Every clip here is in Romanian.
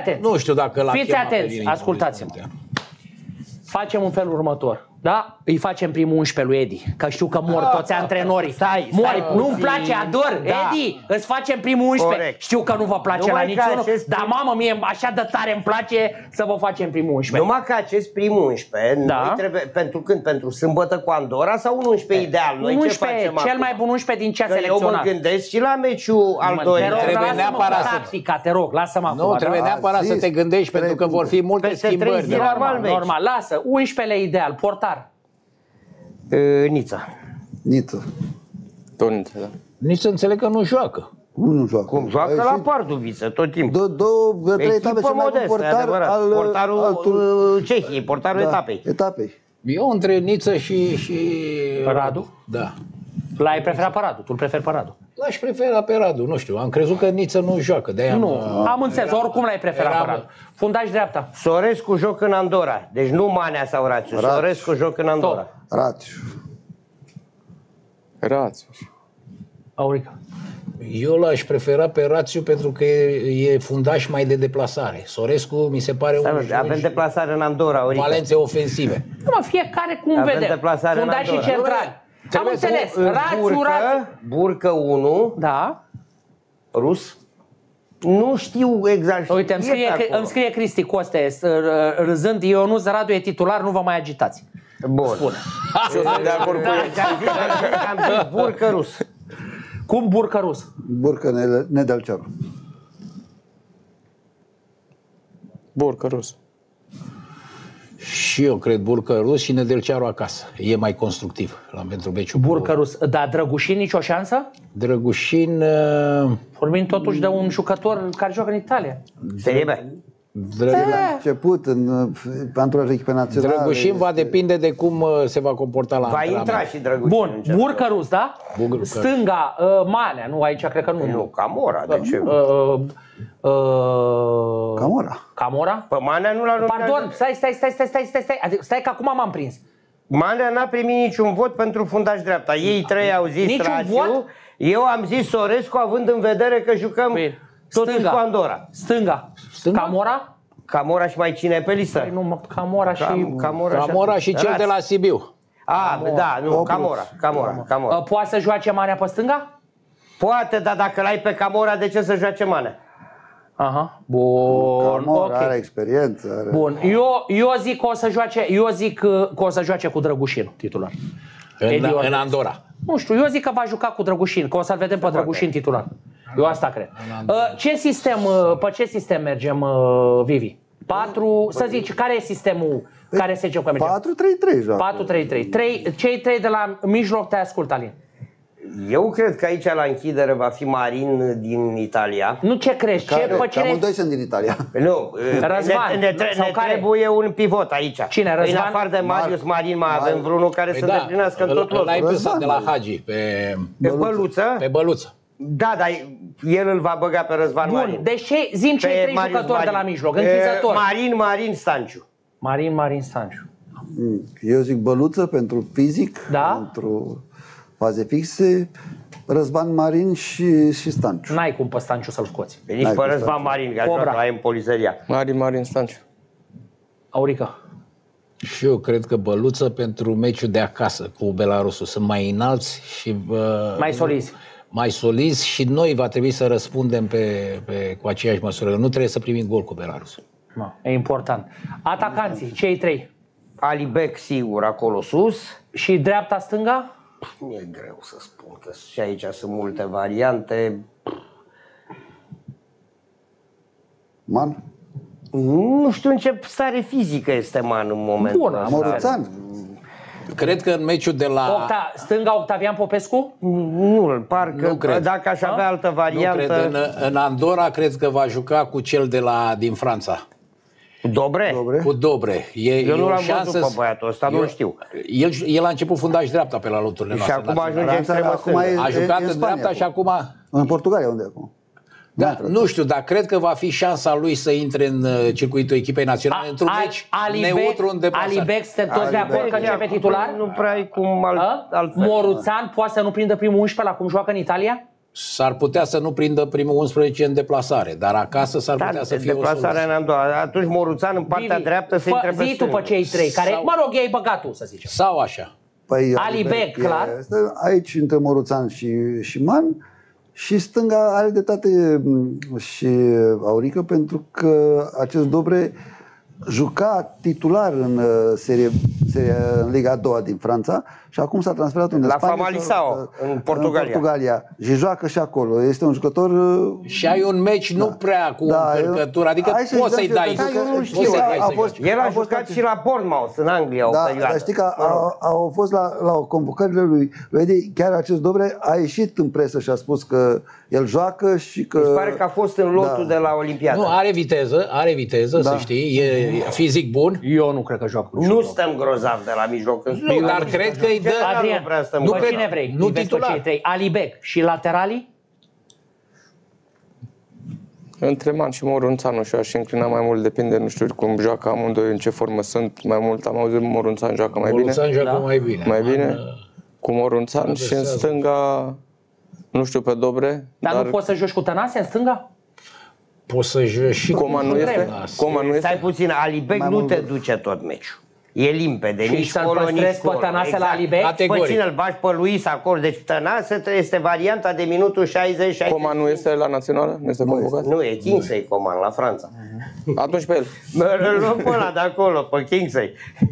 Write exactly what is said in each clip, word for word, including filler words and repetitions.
atenți. Nu știu dacă l-a Fiți atenți, ascultați-mă. Facem un fel următor. Da? Îi facem primul unsprezece lui Edi, că știu că mor toți antrenorii. Stai, mor, stai nu-mi place, ador. Da. Edi, îți facem primul unsprezece. Corect. Știu că nu vă place Numai la niciunul, acest dar prim... mamă, mie așa de tare îmi place să vă facem primul unsprezece. Numai că acest primul unsprezece, Da. noi trebuie, pentru când? Pentru sâmbătă cu Andorra sau un unsprezece ideal? Noi un ce unsprezece, facem cel acum? mai bun unsprezece din ce a Că eu mă selecționat. gândesc și la meciul al Te doilea. rog, Trebuie lasă-mă neapărat cu să- tactica, te rog, lasă-mă acum. Nu, trebuie da? neapărat A să zis, te gândești, trei pentru că vor fi multe Peste trei schimbări. zile de- normal, Normal, meci. normal, lasă. unsprezece ideal, portar. Uh, Nița. Niță. Toniță, da. Nici să înțeleg că nu joacă. Nu joacă. Cum joacă A la ieșit Pardubiță tot timpul. Două, două, trei etape Echipă cel mai bun modestă, portar adevărat. al Portarul altul. uh, Cehiei, portarul Da, etapei. Etapei. Eu între Niță și... și... Radu? Da. L-ai preferat pe Radu, tu îl preferi pe Radu. L-aș prefera pe Radu, nu știu. Am crezut că Niță nu joacă, de-aia Nu, am- am înțeles, oricum l-ai preferat eram- pe Radu. Fundaș dreapta. Sorescu joc în Andorra. Deci nu Manea sau Rațiu. Rațiu. Sorescu joc în Andorra. Rațiu. Rațiu. Aurica. Eu l-aș prefera pe Rațiu pentru că e, e fundaș mai de deplasare. Sorescu mi se pare Stai, un mă, avem deplasare în Andorra, Orica. valențe ofensive. Nu, mă, fiecare cum Avem vede. deplasare în Fundașii Andorra. centrali. Am Trebuie să- înțeles. Uh, Rațiu, Rațiu. Burcă, Burcă unu, Da. rus. Nu știu exact. Uite, îmi E scrie, pe acolo. îmi scrie Cristi Coste, s- r- râzând, Ionuț Radu e titular, nu vă mai agitați. Bun. Spune. Și eu sunt de acord cu el. Am zis, am zis Burcă rus. Cum burcă rus? Burcă Nele- Nedelcearu. Borcă rus. Și eu cred Burcă rus și Nedelcearu acasă. E mai constructiv la pentru meciul. cu Burcă rus. Dar Drăgușin nicio șansă? Drăgușin... uh, Vorbim totuși de un jucător care joacă în Italia. Serie B. Dră... La început, în anturajul echipei naționale. Drăgușin va este- depinde de cum uh, se va comporta la Va antrenament. intra și Drăgușin. Bun, în centru. burcă rus, da? Burcă rus. Stânga, uh, Manea, nu, aici cred că nu. Nu, Camora, de ce? Uh, uh, Camora. Camora? Pe Manea nu l-a numit. Pardon, stai, stai, stai, stai, stai, stai, stai, adică, stai că acum m-am prins. Manea n-a primit niciun vot pentru fundaș dreapta. Ei trei au zis Niciun Rațiu. vot? Eu am zis Sorescu, având în vedere că jucăm Păi, totuși stânga. cu Andorra. Stânga. Stânga? Camora? Camora și mai cine e pe listă? Păi nu, mă, Camora și... Cam, Camora, Camora și cel Rațiu. de la Sibiu. A, da, nu, Obrus. Camora, Camora, Camora. Uh, poate să joace Manea pe stânga? Poate, dar dacă l-ai pe Camora, de ce să joace Manea? Aha, bun, Camora ok. are experiență. Are... Bun, eu, eu zic că o să joace, eu zic uh, că o să joace cu Drăgușin titular. În, Edi Ordeș. în Andorra. Nu știu, eu zic că va juca cu Drăgușin, că o să-l vedem pe Drăgușin titular. Eu asta cred. Uh, ce sistem, uh, pe ce sistem mergem, uh, Vivi? patru, să zici, care e sistemul care se zice că mergem? patru trei trei joacă. patru trei trei. trei, cei trei de la mijloc te ascult, Alin. Eu cred că aici la închidere va fi Marin din Italia. Nu ce crezi, ce, Care, pe că cine... amândoi sunt din Italia. Nu, Răzvan, ne, ne, tre- sau ne care? trebuie un pivot aici. Cine, În Răzvan? afară de Marius Marin mai avem vreunul care Păi să da, îndeplinească în tot ăla e locul. pus de la Răzvan, Hagi, pe, Pe Băluță? pe Băluță. Da, dar el îl va băga pe Răzvan Bun, Marin. deci ce, zi-mi cei Pe trei Marius jucători de Marin. la mijloc, E, închizători. Marin, Marin, Stanciu. Marin, Marin Stanciu. Mm. Eu zic Băluță pentru fizic, Da? pentru faze fixe, Răzvan Marin și, și Stanciu. N-ai cum pe Stanciu să-l scoți. Nici N-ai pe cum Răzvan Stanciu. Marin, care Cobra. joacă la Empolizeria. Marin, Marin Stanciu. Aurica. Și eu cred că Băluță pentru meciul de acasă cu Belarusul sunt mai înalți și uh, Mai solizi. mai solizi și noi va trebui să răspundem pe, pe, cu aceeași măsură. Nu trebuie să primim gol cu Belarusul. No, e important. Atacanții, cei trei. Alibec, sigur, acolo sus. Și dreapta-stânga? Mi-e greu să spun, că și aici sunt multe variante. Man? Nu știu în ce stare fizică este Man în momentul Bun, ăsta. Moruțan? Cred că în meciul de la... Octa, stânga Octavian Popescu? Nu, parcă Nu cred. dacă aș avea altă Nu variantă... cred. În, în Andorra cred că va juca cu cel de la, din Franța. Dobre? Dobre? Cu Dobre. E, Eu e nu o l-am șansă văzut pe să- băiatul ăsta, nu-l știu. El, el a început fundaș dreapta pe la loturile Și noastre. acum naționale. ajunge extremă Acum e- stângă. A jucat e în Spania dreapta și acum... În Portugalia unde e acum? Da, nu știu, dar cred că va fi șansa lui să intre în uh, circuitul echipei naționale într-un meci neutru în deplasare. Alibec, suntem toți de acord că începe titular? Nu prea ai cum alt, A? altfel. Moruțan poate să nu prindă primul unsprezece la cum joacă în Italia? S-ar putea să nu prindă primul unsprezece în deplasare, dar acasă s-ar Da, putea să fie o deplasarea soluție. în a doua. Atunci Moruțan în partea Vivi, dreaptă să fă- intre pe zi tu pe stângă. cei trei, care, Sau- mă rog, ei băgat tu, să zicem. Sau așa. Păi, Ali Beg, clar. este aici între Moruțan și, și Man. Și stânga are dreptate m, și Aurică, pentru că acest Dobre juca titular în uh, serie, serie, în Liga a doua din Franța și acum s-a transferat în La Spania, Famalicão, sau, uh, în Portugalia. în Portugalia. Și joacă și acolo. Este un jucător... uh, Și ai un meci nu prea cu Da, încărcătură, adică hai să-i poți să-i joace, dai. pentru că eu nu poți știu, să-i a- dai a să fost- joace. El a, A fost jucat atunci- și la Bournemouth în Anglia o Da, perioadă. dar știi că au, au fost la, la convocările lui, lui Edi, chiar acest Dobre a ieșit în presă și a spus că el joacă și că... Mi se pare că a fost în lotul Da. de la Olimpiadă. Nu, are viteză, are viteză, Da. să știi, e fizic bun. Eu nu cred că joacă cu Nu stăm grozav de la mijloc. În Nu, dar cred că îi dă... Adrian, nu prea stăm nu cu pe el. cine vrei? Nu Îi vezi pe titular. cei trei. Ali Beg și lateralii? Între Man și Morunțanu și aș înclina mai mult, depinde, nu știu cum joacă amândoi, în ce formă sunt. Mai mult am auzit Morunțan joacă mai bine. Morunțan joacă Da. mai bine. Mai bine. Man, Cu Morunțan și în adversează. stânga, nu știu pe Dobre, Dar, dar nu poți să joci cu Tănase în stânga? Poți să joci și cu Coma nu este? Coma nu Stai este? puțin, Alibeg Mai nu mult te vârf. duce tot meciul. E limpede, Și nici să-l colo, nici păstrezi pe colo. Tănase la Alibeg? Categoric. Păi cine îl bagi pe Luis acolo? Deci Tănase este varianta de minutul șaizeci șaizeci. Coma nu este la națională? Nu este convocat? Nu, e Kingsley Coman la Franța. Atunci pe el. Mă îl luăm pe ăla de acolo, pe Kingsley.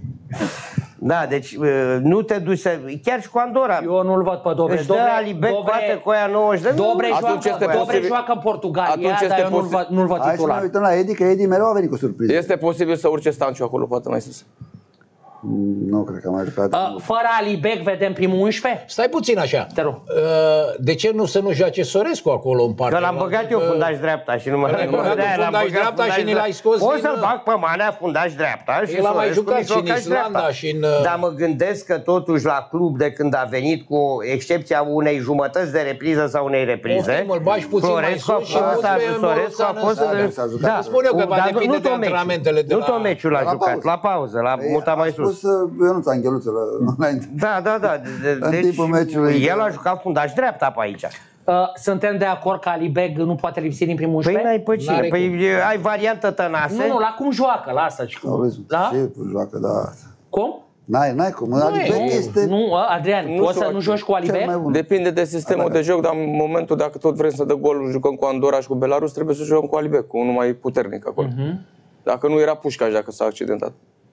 Da, deci uh, nu te duci să... Chiar și cu Andorra. Eu nu-l văd pe Dobre. Își dă Alibeg, bate cu aia nouăzeci de Dobre, nu, Atunci joacă, este Dobre posibil- joacă în Portugalia, Atunci dar este eu nu-l posibil- văd, nu-l văd Hai să ne titular. uităm la Edi, că Edi mereu a venit cu surprize. Este posibil să urce Stanciu acolo, poate mai sus. Mm, Nu cred că a mai jucat. Uh, fără Alibeg vedem primul unsprezece? Stai puțin așa. Te rog. Uh, De ce nu să nu joace Sorescu acolo în partea? Că l-am băgat eu fundaș dreapta și nu mă... L-ai băgat De-aia în l-am fundaș băgat dreapta fundaș și ni l-ai dreapta. scos Pot din- să-l bag pe Manea fundaș dreapta și El a mai Sorescu jucat și în mijlocaș Islanda dreapta. și în, uh, Dar mă gândesc că totuși la club de când a venit, cu excepția unei jumătăți de repriză sau unei reprize, Poftim, îl bagi puțin mai Florescu a sus și fost- muți pe Sorescu a Moruțan fost... ăsta. Da, s-a jucat. Da, Îți spun eu că va dar depinde nu de tot meciul. antrenamentele de Nu la- tot meciul a la jucat, pauză. la pauză, la mutat mai a sus. spus uh, Ionuț Angheluță la, înainte. Da, da, da. De- În Deci, timpul meciului. el a jucat fundaș dreapta pe aici. Uh, suntem de acord că Alibeg nu poate lipsi din primul Păi unsprezece? n-ai pe cine? N-are Păi cum. e- ai variantă Tănase. Nu, nu, la cum joacă, lasă. Auzi, Da? ce joacă, da. Cum? N-ai, n-ai cum. Alibeg Nu, este nu, uh, Adrian, Nu poți să știu, nu joci cu cel mai Alibeg? bun. Depinde de sistemul de joc, dar în momentul dacă tot vrem să dă gol, jucăm cu Andorra și cu Belarus, trebuie să jucăm cu Alibeg, cu unul mai puternic acolo. Dacă nu era Pușcaș, dacă s-a accidentat.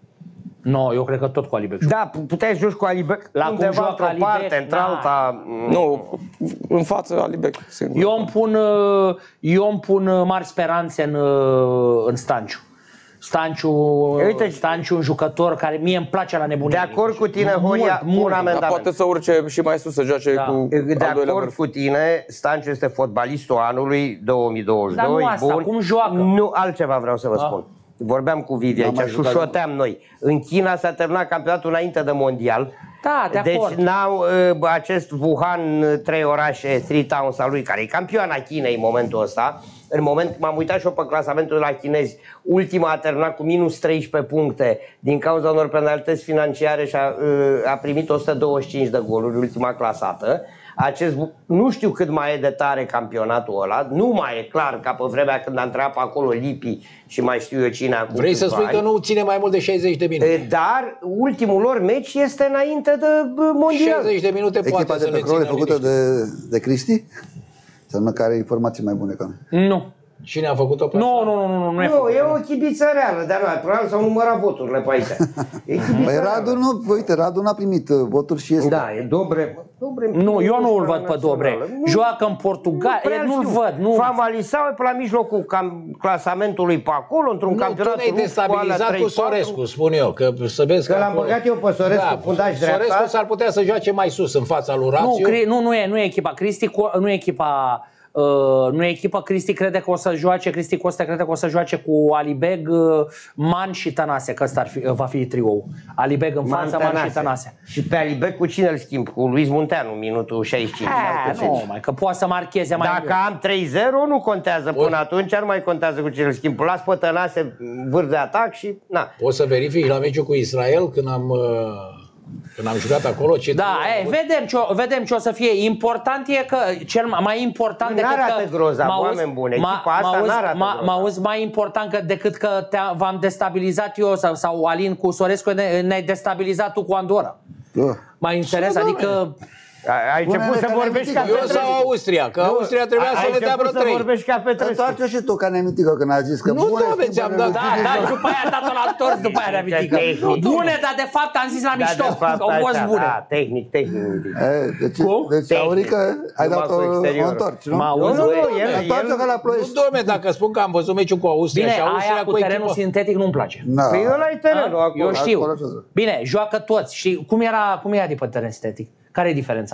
Nu, eu cred că tot cu Alibeg. Da, puteai să joci cu Alibeg La cum undeva joacă într-o Alibeg, parte, da. într-alta. Nu, în față Alibeg, singur. Eu îmi pun, uh, eu îmi pun uh, mari speranțe în, uh, în Stanciu. Stanciu, uh, Uite, Stanciu un jucător care mie îmi place la nebunie. De acord cu tine, Mult, Horia, mult. un Dar amendament. poate să urce și mai sus, să joace Da. cu De al doilea acord vârf. cu tine, Stanciu este fotbalistul anului două mii douăzeci și doi, Dar nu asta, bun. cum joacă? Nu, altceva vreau să vă Da. spun. Vorbeam cu Vivi N-am mai aici, jucat șușoteam noi. În China s-a terminat campionatul înainte de mondial. Da, de Deci acord. n-au uh, acest Wuhan, uh, trei orașe, three towns al lui, care e campioana Chinei în momentul ăsta. În moment, m-am uitat și eu pe clasamentul de la chinezi. Ultima a terminat cu minus treisprezece puncte din cauza unor penalități financiare și a, uh, a primit o sută douăzeci și cinci de goluri, ultima clasată. Acest, nu știu cât mai e de tare campionatul ăla, nu mai e clar ca pe vremea când a intrat pe acolo Lipi și mai știu eu cine acum. Vrei să câțiva spui că ani. nu ține mai mult de șaizeci de minute? E, Dar ultimul lor meci este înainte de bă, mondial. șaizeci de minute echipa poate de să le petrol e țină făcută liniște. de, de Cristi? Înseamnă că are informații mai bune ca noi. Nu. Cine a făcut-o pe Nu, asta? nu, nu, nu, nu, nu e Nu, făcut. e o chibiță reală, dar nu, probabil s-au numărat voturile pe aici. E chibiță Păi reală. Radu nu, uite, Radu n-a primit uh, voturi și este. Da, e Dobre. Dobre Nu, eu nu îl văd pe națională. Dobre. Nu, Joacă în Portugalia, prea nu-l știu. văd. Nu. Famalicão e pe la mijlocul cam, clasamentului pe acolo, într-un Nu, tu campionat ne-ai rupt cu alea destabilizat trei cu patru. Sorescu, spun eu, că să vezi Că că l-am acolo- băgat eu pe Sorescu, fundaș dreapta. Sorescu s-ar putea să joace mai sus în fața lui Nu, Rațiu. cre, nu, nu e, nu e echipa. Cristi, Co- nu e echipa. Uh, nu e echipa. Cristi crede că o să joace, Cristi Costa crede că o să joace cu Alibeg, uh, Man și Tănase, că ăsta ar fi, uh, va fi triou. Alibeg în față, Man și Tănase. Și pe Alibeg cu cine îl schimb? Cu Luis Munteanu, minutul șaizeci și cinci. Eh, nu, mai că poate să marcheze mai Dacă am trei zero, nu contează până atunci, nu mai contează cu cine îl schimb. Las pe Tănase vârf de atac și na. Poți să verifici la meciul cu Israel când am uh, Când am jucat acolo, ce Da, e, vedem, ce o, vedem ce o să fie. Important e că cel mai important decât n-arată că grozav, m-auzi- oameni buni. m-a- Echipa asta m-auzi- n-arată m-a- grozav. M-auzi mai important că, decât că te-a- v-am destabilizat eu sau, sau Alin cu Sorescu, ne- ne-ai destabilizat tu cu Andorra. Da. Mai interes, adică... Ai- Ai început Spune-ne să că vorbești ne-ai ca Eu mintit. sau Austria, că Austria trebuia să Ai le dea vreo început să trei. vorbești ca Petrescu. Întoarce și tu, că ne-ai mintit că când a zis că Nu, bune doamne, schimbă ți-am dat- Da, religie, da, joc. și după aia a dat-o la întors, după aia ne-a mintit. Tehnic. Bune, dar de fapt am zis la Da, mișto, de fapt, că au fost așa, bune. Da, tehnic, tehnic. E, Deci, Cum? deci Tehnic. Aurică, ai Numai dat-o cu exteriorul. o întorci, nu? M-au Nu, nu, nu, el, Întoarce ca la Nu, Ploiești. domne, dacă spun că am văzut meciul cu Austria Bine, și Austria aia cu cu terenul echipă. sintetic nu-mi place. Da. Păi ăla e terenul Da? acolo. Eu știu. acolo așa. Bine, joacă toți. Și cum era, cum era de pe teren sintetic? Care e diferența?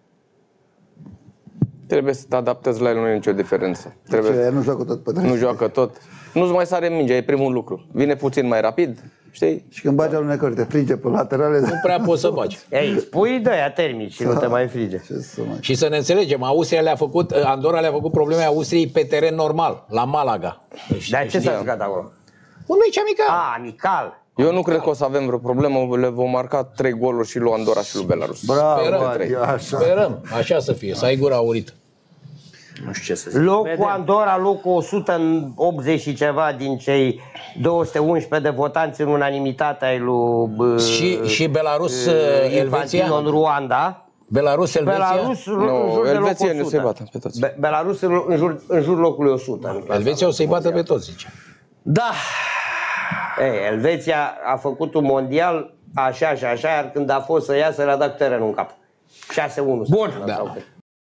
Trebuie să te adaptezi la el, nu e nicio diferență. Trebuie, Ce, nu joacă tot pe teren. nu joacă tot. Nu-ți mai sare mingea, e primul lucru. Vine puțin mai rapid, știi? Și când bagi alunecări, te frige pe laterale. Nu prea poți să bagi. Ei, spui de aia termici și nu te mai frige. Ce să mai... Și să ne înțelegem, Austria le-a făcut, Andorra le-a făcut probleme Austriei pe teren normal, la Malaga. Deci, Dar ce s-a știi, jucat acolo? un meci amical. A, amical. Eu nu cred că o să avem vreo problemă, le vom marca trei goluri și lui Andorra și lui Belarus. Bravo, Sperăm, Adi, așa. Sperăm, așa să fie, să ai gura aurită. Nu știu ce să zic. Locul Andorra, locul o sută optzeci și ceva din cei două sute unsprezece de votanți în unanimitate ai lui bă, Și, și Belarus, uh, Elveția? Infantino în Ruanda. Belarus, Elveția? Belarus în Nu, jur de locul Elveția ne o sută. se bată pe toți. Be- Belarus în, în, jur, în jur locului o sută. în clasa Elveția o să-i bată pe toți, zice. Da, Ei, Elveția a făcut un mondial așa și așa, iar când a fost să iasă, le-a dat terenul în cap. șase unu. Bun. Da.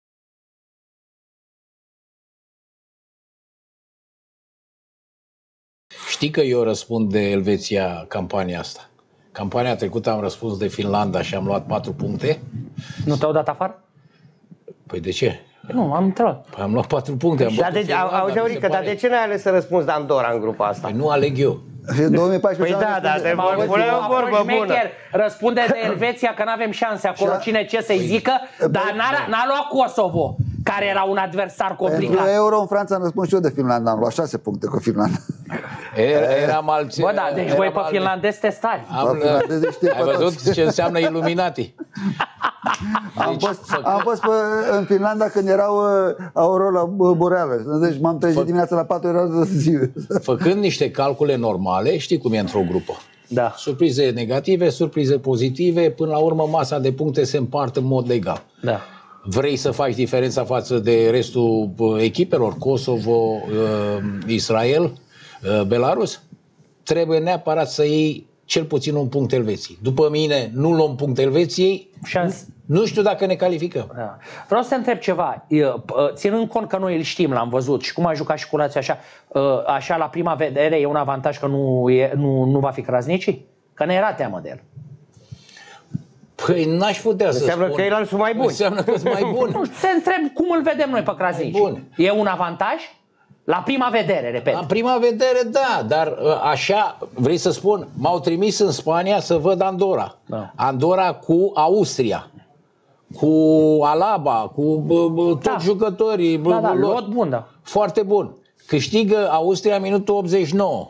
Știi că eu răspund de Elveția campania asta. Campania trecută am răspuns de Finlanda și am luat patru puncte. nu te-au dat afară? Păi de ce? Nu, am întrebat. Păi am luat patru puncte. Am Dar bătut de, Finlanda, auzi, mi se Aurică, dar pare. de ce n-ai ales să răspunzi de Andorra în grupa asta? Păi nu aleg eu. Și în două mii paisprezece Păi da, am da, răspuns- te M-au voi văzut, pune a o vorbă fost bună. șmecher. Răspunde de Elveția că nu avem șanse acolo, cine ce să-i zică, dar n-a, n-a luat Kosovo, care era un adversar Pentru complicat. Euro în Franța am răspuns și eu de Finlanda. Am luat șase puncte cu Finlanda. Era, eram alții. Bă, da, deci eram voi pe alți- finlandez testari. Am, Bă, finlandezii știe ai pe văzut toți. ce înseamnă Illuminati? Am fost, am fost pe, în Finlanda când erau uh, aurora boreală. Deci m-am trezit dimineața la patru, era de zi. Făcând niște calcule normale, știi cum e într-o grupă. Da. Surprize negative, surprize pozitive, până la urmă masa de puncte se împart în mod legal. Da. Vrei să faci diferența față de restul uh, echipelor, Kosovo, uh, Israel, uh, Belarus? Trebuie neapărat să iei cel puțin un punct Elveției. După mine, nu luăm punct Elveției, Șans. nu știu dacă ne calificăm. Da. Vreau să te întreb ceva. Eu, p- ținând cont că noi îl știm, l-am văzut și cum a jucat și cu Lazio așa, uh, așa la prima vedere e un avantaj că nu, e, nu, nu va fi Krasniqi? Că ne era teamă de el. Păi n-aș putea să Înseamnă spun. că ei sunt mai buni. Înseamnă că sunt mai Nu buni. știu, te întreb cum îl vedem noi pe Krasniqi. Bun. E un avantaj? La prima vedere, repet. La prima vedere, da, dar uh, așa, vrei să spun, m-au trimis în Spania să văd Andorra. Da. Andorra cu Austria, cu Alaba, cu bă, bă, toți Da. jucătorii. Bă, Da, da, lor. lot bun, da. Foarte bun. Câștigă Austria minutul optzeci și nouă.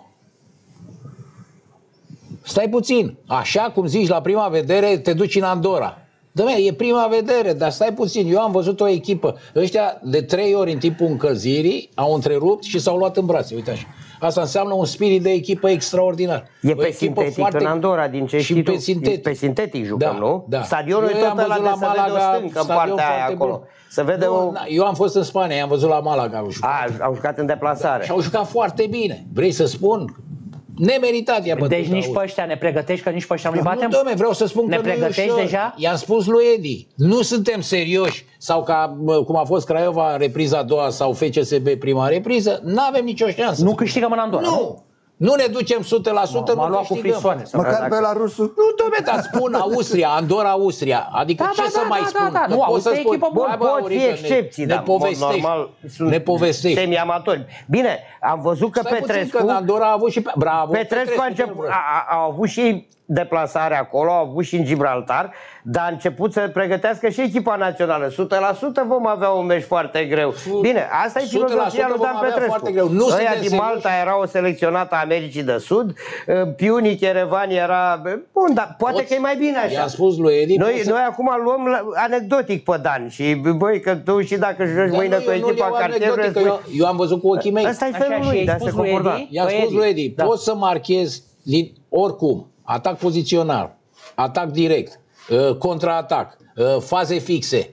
Stai puțin. Așa cum zici la prima vedere, te duci în Andorra. Dă-mea, e prima vedere, dar stai puțin. Eu am văzut o echipă. Ăștia de trei ori în timpul încălzirii au întrerupt și s-au luat în brațe. Uite așa. Asta înseamnă un spirit de echipă extraordinar. E O pe echipă sintetic foarte- în Andorra, din ce și știi tu. pe sintetic. Pe sintetic jucăm, Da, nu? da. Stadionul Eu e i-am tot ăla văzut de la se vede o Malaga, stâncă în stadion partea aia foarte acolo. bun. Se vede Nu, o... na, eu am fost în Spania, i-am văzut la Malaga. Au jucat. A, au jucat în deplasare. Și au jucat foarte bine. Vrei să spun? Nemeritat i-a bătut Deci nici Austria. pe ăștia ne pregătești, că nici pe ăștia nu-i batem? Nu, dom'le, vreau să spun Ne că nu e pregătești ușor. deja? I-am spus lui Edi, nu suntem serioși. Sau ca bă, cum a fost Craiova în repriza a doua sau F C S B prima repriză, n-avem nicio șansă. Nu câștigăm în Andorra, nu? Nu. Nu ne ducem o sută la sută, M-a nu luat cu câștigăm. frisoane. sau- Măcar dacă- Belarusul. Nu, dom'le, dar spun Austria, Andorra, Austria. Adică Da, ce da, să da, mai da, spun? da, da. Că Nu, pot Austria să e spun, echipă bună. hai, bă, Pot fi Aurică, ne- excepții, ne dar în mod povestești. normal sunt Ne povestești. semi-amatori. Bine, am văzut că Stai puțin, Petrescu... că în Andorra a avut și... pe- Bravo, Petrescu a, început, a, a, a avut și deplasare acolo, a avut și în Gibraltar, dar a început să pregătească și echipa națională. o sută la sută vom avea un meci foarte greu. Bine, asta e o sută la sută filozofia lui vom Dan avea Petrescu. foarte greu. Nu Ăia suntem din serioși. Malta erau selecționată a Americii de Sud, Piunic Yerevan era... Bun, dar poate Poți, că e mai bine așa. I-am spus lui Edi... Noi, să... noi acum luăm anecdotic pe Dan și băi, că tu și dacă joci mâine cu echipa cartierului... Eu, eu am văzut cu ochii mei. Ăsta e felul lui, de a se comporta. I-am spus lui Edi, da. Poți să marchezi din oricum, atac pozițional, atac direct, contraatac, faze fixe,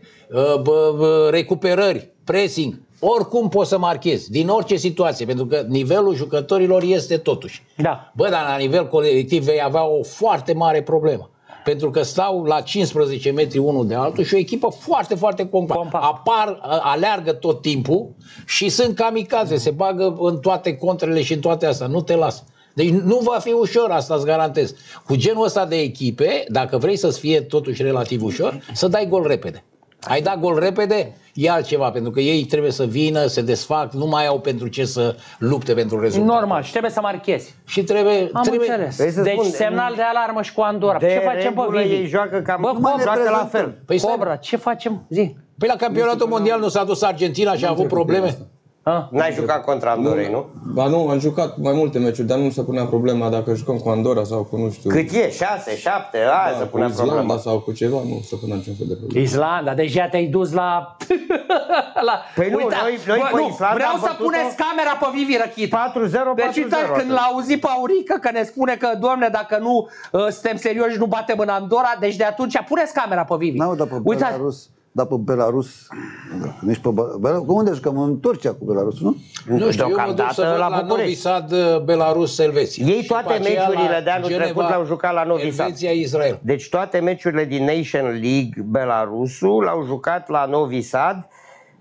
recuperări, pressing, oricum poți să marchezi, din orice situație, pentru că nivelul jucătorilor este totuși. Da. Bă, dar la nivel colectiv vei avea o foarte mare problemă. Pentru că stau la cincisprezece metri unul de altul și o echipă foarte, foarte compactă. Apar, aleargă tot timpul și sunt kamikaze, se bagă în toate contrele și în toate astea, nu te lasă. Deci nu va fi ușor, asta îți garantez. Cu genul ăsta de echipe, dacă vrei să-ți fie totuși relativ ușor, să dai gol repede. Ai dat gol repede, e altceva, pentru că ei trebuie să vină, se desfac, nu mai au pentru ce să lupte pentru rezultat. Normal, și trebuie să marchezi. Și trebuie... Am trebuie... înțeles. Deci spun, semnal de alarmă și cu Andorra. De ce facem pe Vivi? Ei joacă cam Bă, Cobra, joacă la fel. Păi Cobra, ce facem? Zi. Păi la campionatul mondial nu s-a dus Argentina și a avut probleme? N-ai jucat contra Andorrei, nu? Ba nu, am jucat mai multe meciuri, dar nu se punea problema dacă jucăm cu Andorra sau cu nu știu... Cât e? șase, șapte? Aia da, se punea cu Islanda problema. sau cu ceva, nu se punea niciun fel de problemă. Islanda, deja te-ai dus la... la... Păi nu, Uita, noi, noi bă, pe nu, Islanda vreau am să bătut-o puneți camera pe Vivi Răchita. patru zero, patru zero. Deci uitați, când l-a auzit pe Aurică că ne spune că, doamne, dacă nu uh, suntem serioși, nu batem în Andorra, deci de atunci puneți camera pe Vivi. N-au dat pe Uitați. Belarus. Dar pe Belarus, nici pe Belarus, unde jucăm? În Turcia cu Belarus, nu? Nu știu, eu mă duc să văd la, la Novi Sad, Belarus, Elveția. Ei toate meciurile de anul trecut l-au jucat la Novi Sad. Elveția, Israel. Deci toate meciurile din Nation League, Belarusul, l-au jucat la Novi Sad,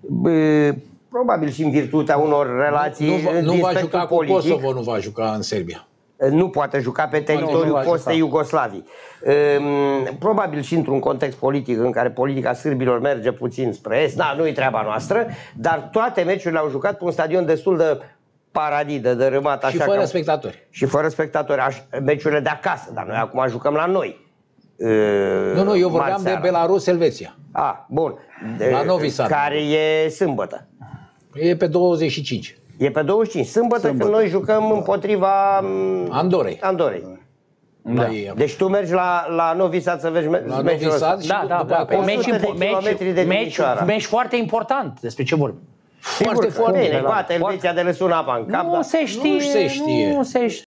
probabil și în virtutea unor relații. Nu, nu, nu va juca cu politic. Kosovo, nu va juca în Serbia. Nu poate juca pe teritoriul fostei Iugoslavii. Probabil și într-un context politic în care politica sârbilor merge puțin spre est, da, nu-i treaba noastră, dar toate meciurile au jucat pe un stadion destul de paradis, de dărâmat. Așa și fără că... spectatori. Și fără spectatori, meciurile de acasă, dar noi acum jucăm la noi. Nu, nu, eu vorbeam de Belarus-Elveția. Ah, bun. La Novi Sad. Care e sâmbătă. E pe douăzeci și cinci. E pe douăzeci și cinci. Sâmbătă, Sâmbătă. Când noi jucăm împotriva Andorei. Andorei. Da. Deci tu mergi la, la Novi Sad să vezi la Novi Sad și da, da, da, pe meci, de meci, meci foarte important. Despre ce vorbim? Foarte, foarte bine. Poate Elveția de le sună apa în cap. Nu se știe. Nu se știe. Nu se știe.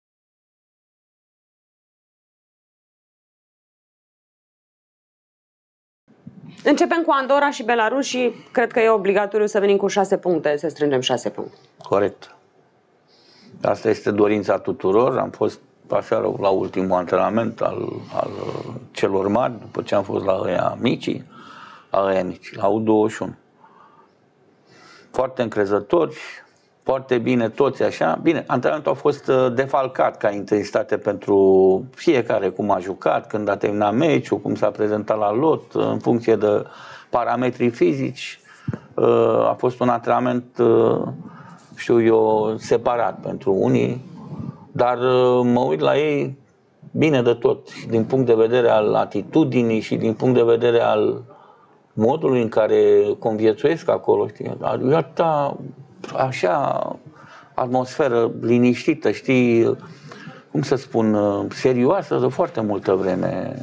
Începem cu Andorra și Belarus și cred că e obligatoriu să venim cu șase puncte, să strângem șase puncte. Corect. Asta este dorința tuturor. Am fost aseară la ultimul antrenament al, al celor mari, după ce am fost la ăia mici, la ăia mici, la U douăzeci și unu. Foarte încrezători, foarte bine toți așa. Bine, antrenamentul a fost defalcat ca intensitate pentru fiecare, cum a jucat, când a terminat meciul, cum s-a prezentat la lot, în funcție de parametrii fizici. A fost un antrenament, știu eu, separat pentru unii, dar mă uit la ei bine de tot, și din punct de vedere al atitudinii și din punct de vedere al modului în care conviețuiesc acolo, știi? Atâta, așa, atmosferă liniștită, știi, cum să spun, serioasă de foarte multă vreme.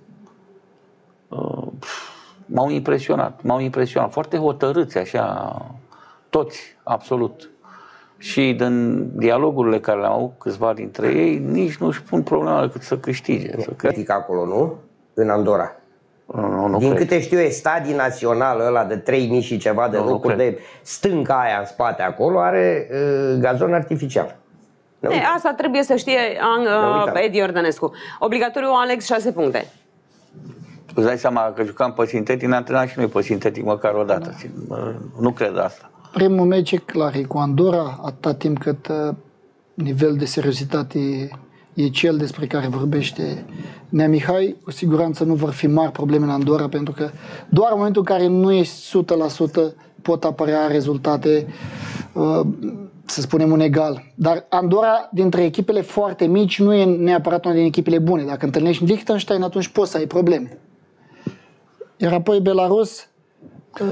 M-au impresionat, m-au impresionat, foarte hotărâți, așa, toți, absolut. Și din dialogurile care le-au avut câțiva dintre ei, nici nu-și pun problema decât să câștige. Critic acolo, nu? În Andorra. Nu, nu Din cred. câte știu, e stadii național ăla de trei mii și ceva de Nu, nu locuri cred. de stânca aia în spate acolo, are uh, gazon artificial. E, asta trebuie să știe uh, Edi Iordănescu. Obligatoriu, Alex, șase puncte. Îți dai seama că jucam pe sintetic, ne antrenam și noi pe sintetic măcar o dată. Da. Nu cred asta. Primul meci e clar, e cu Andorra, atâta timp cât uh, nivel de seriozitate e cel despre care vorbește Nea Mihai. Cu siguranță nu vor fi mari probleme în Andorra, pentru că doar în momentul în care nu ești o sută la sută pot apărea rezultate, uh, să spunem, un egal. Dar Andorra, dintre echipele foarte mici, nu e neapărat una din echipele bune. Dacă întâlnești Liechtenstein, atunci poți să ai probleme. Iar apoi Belarus, uh,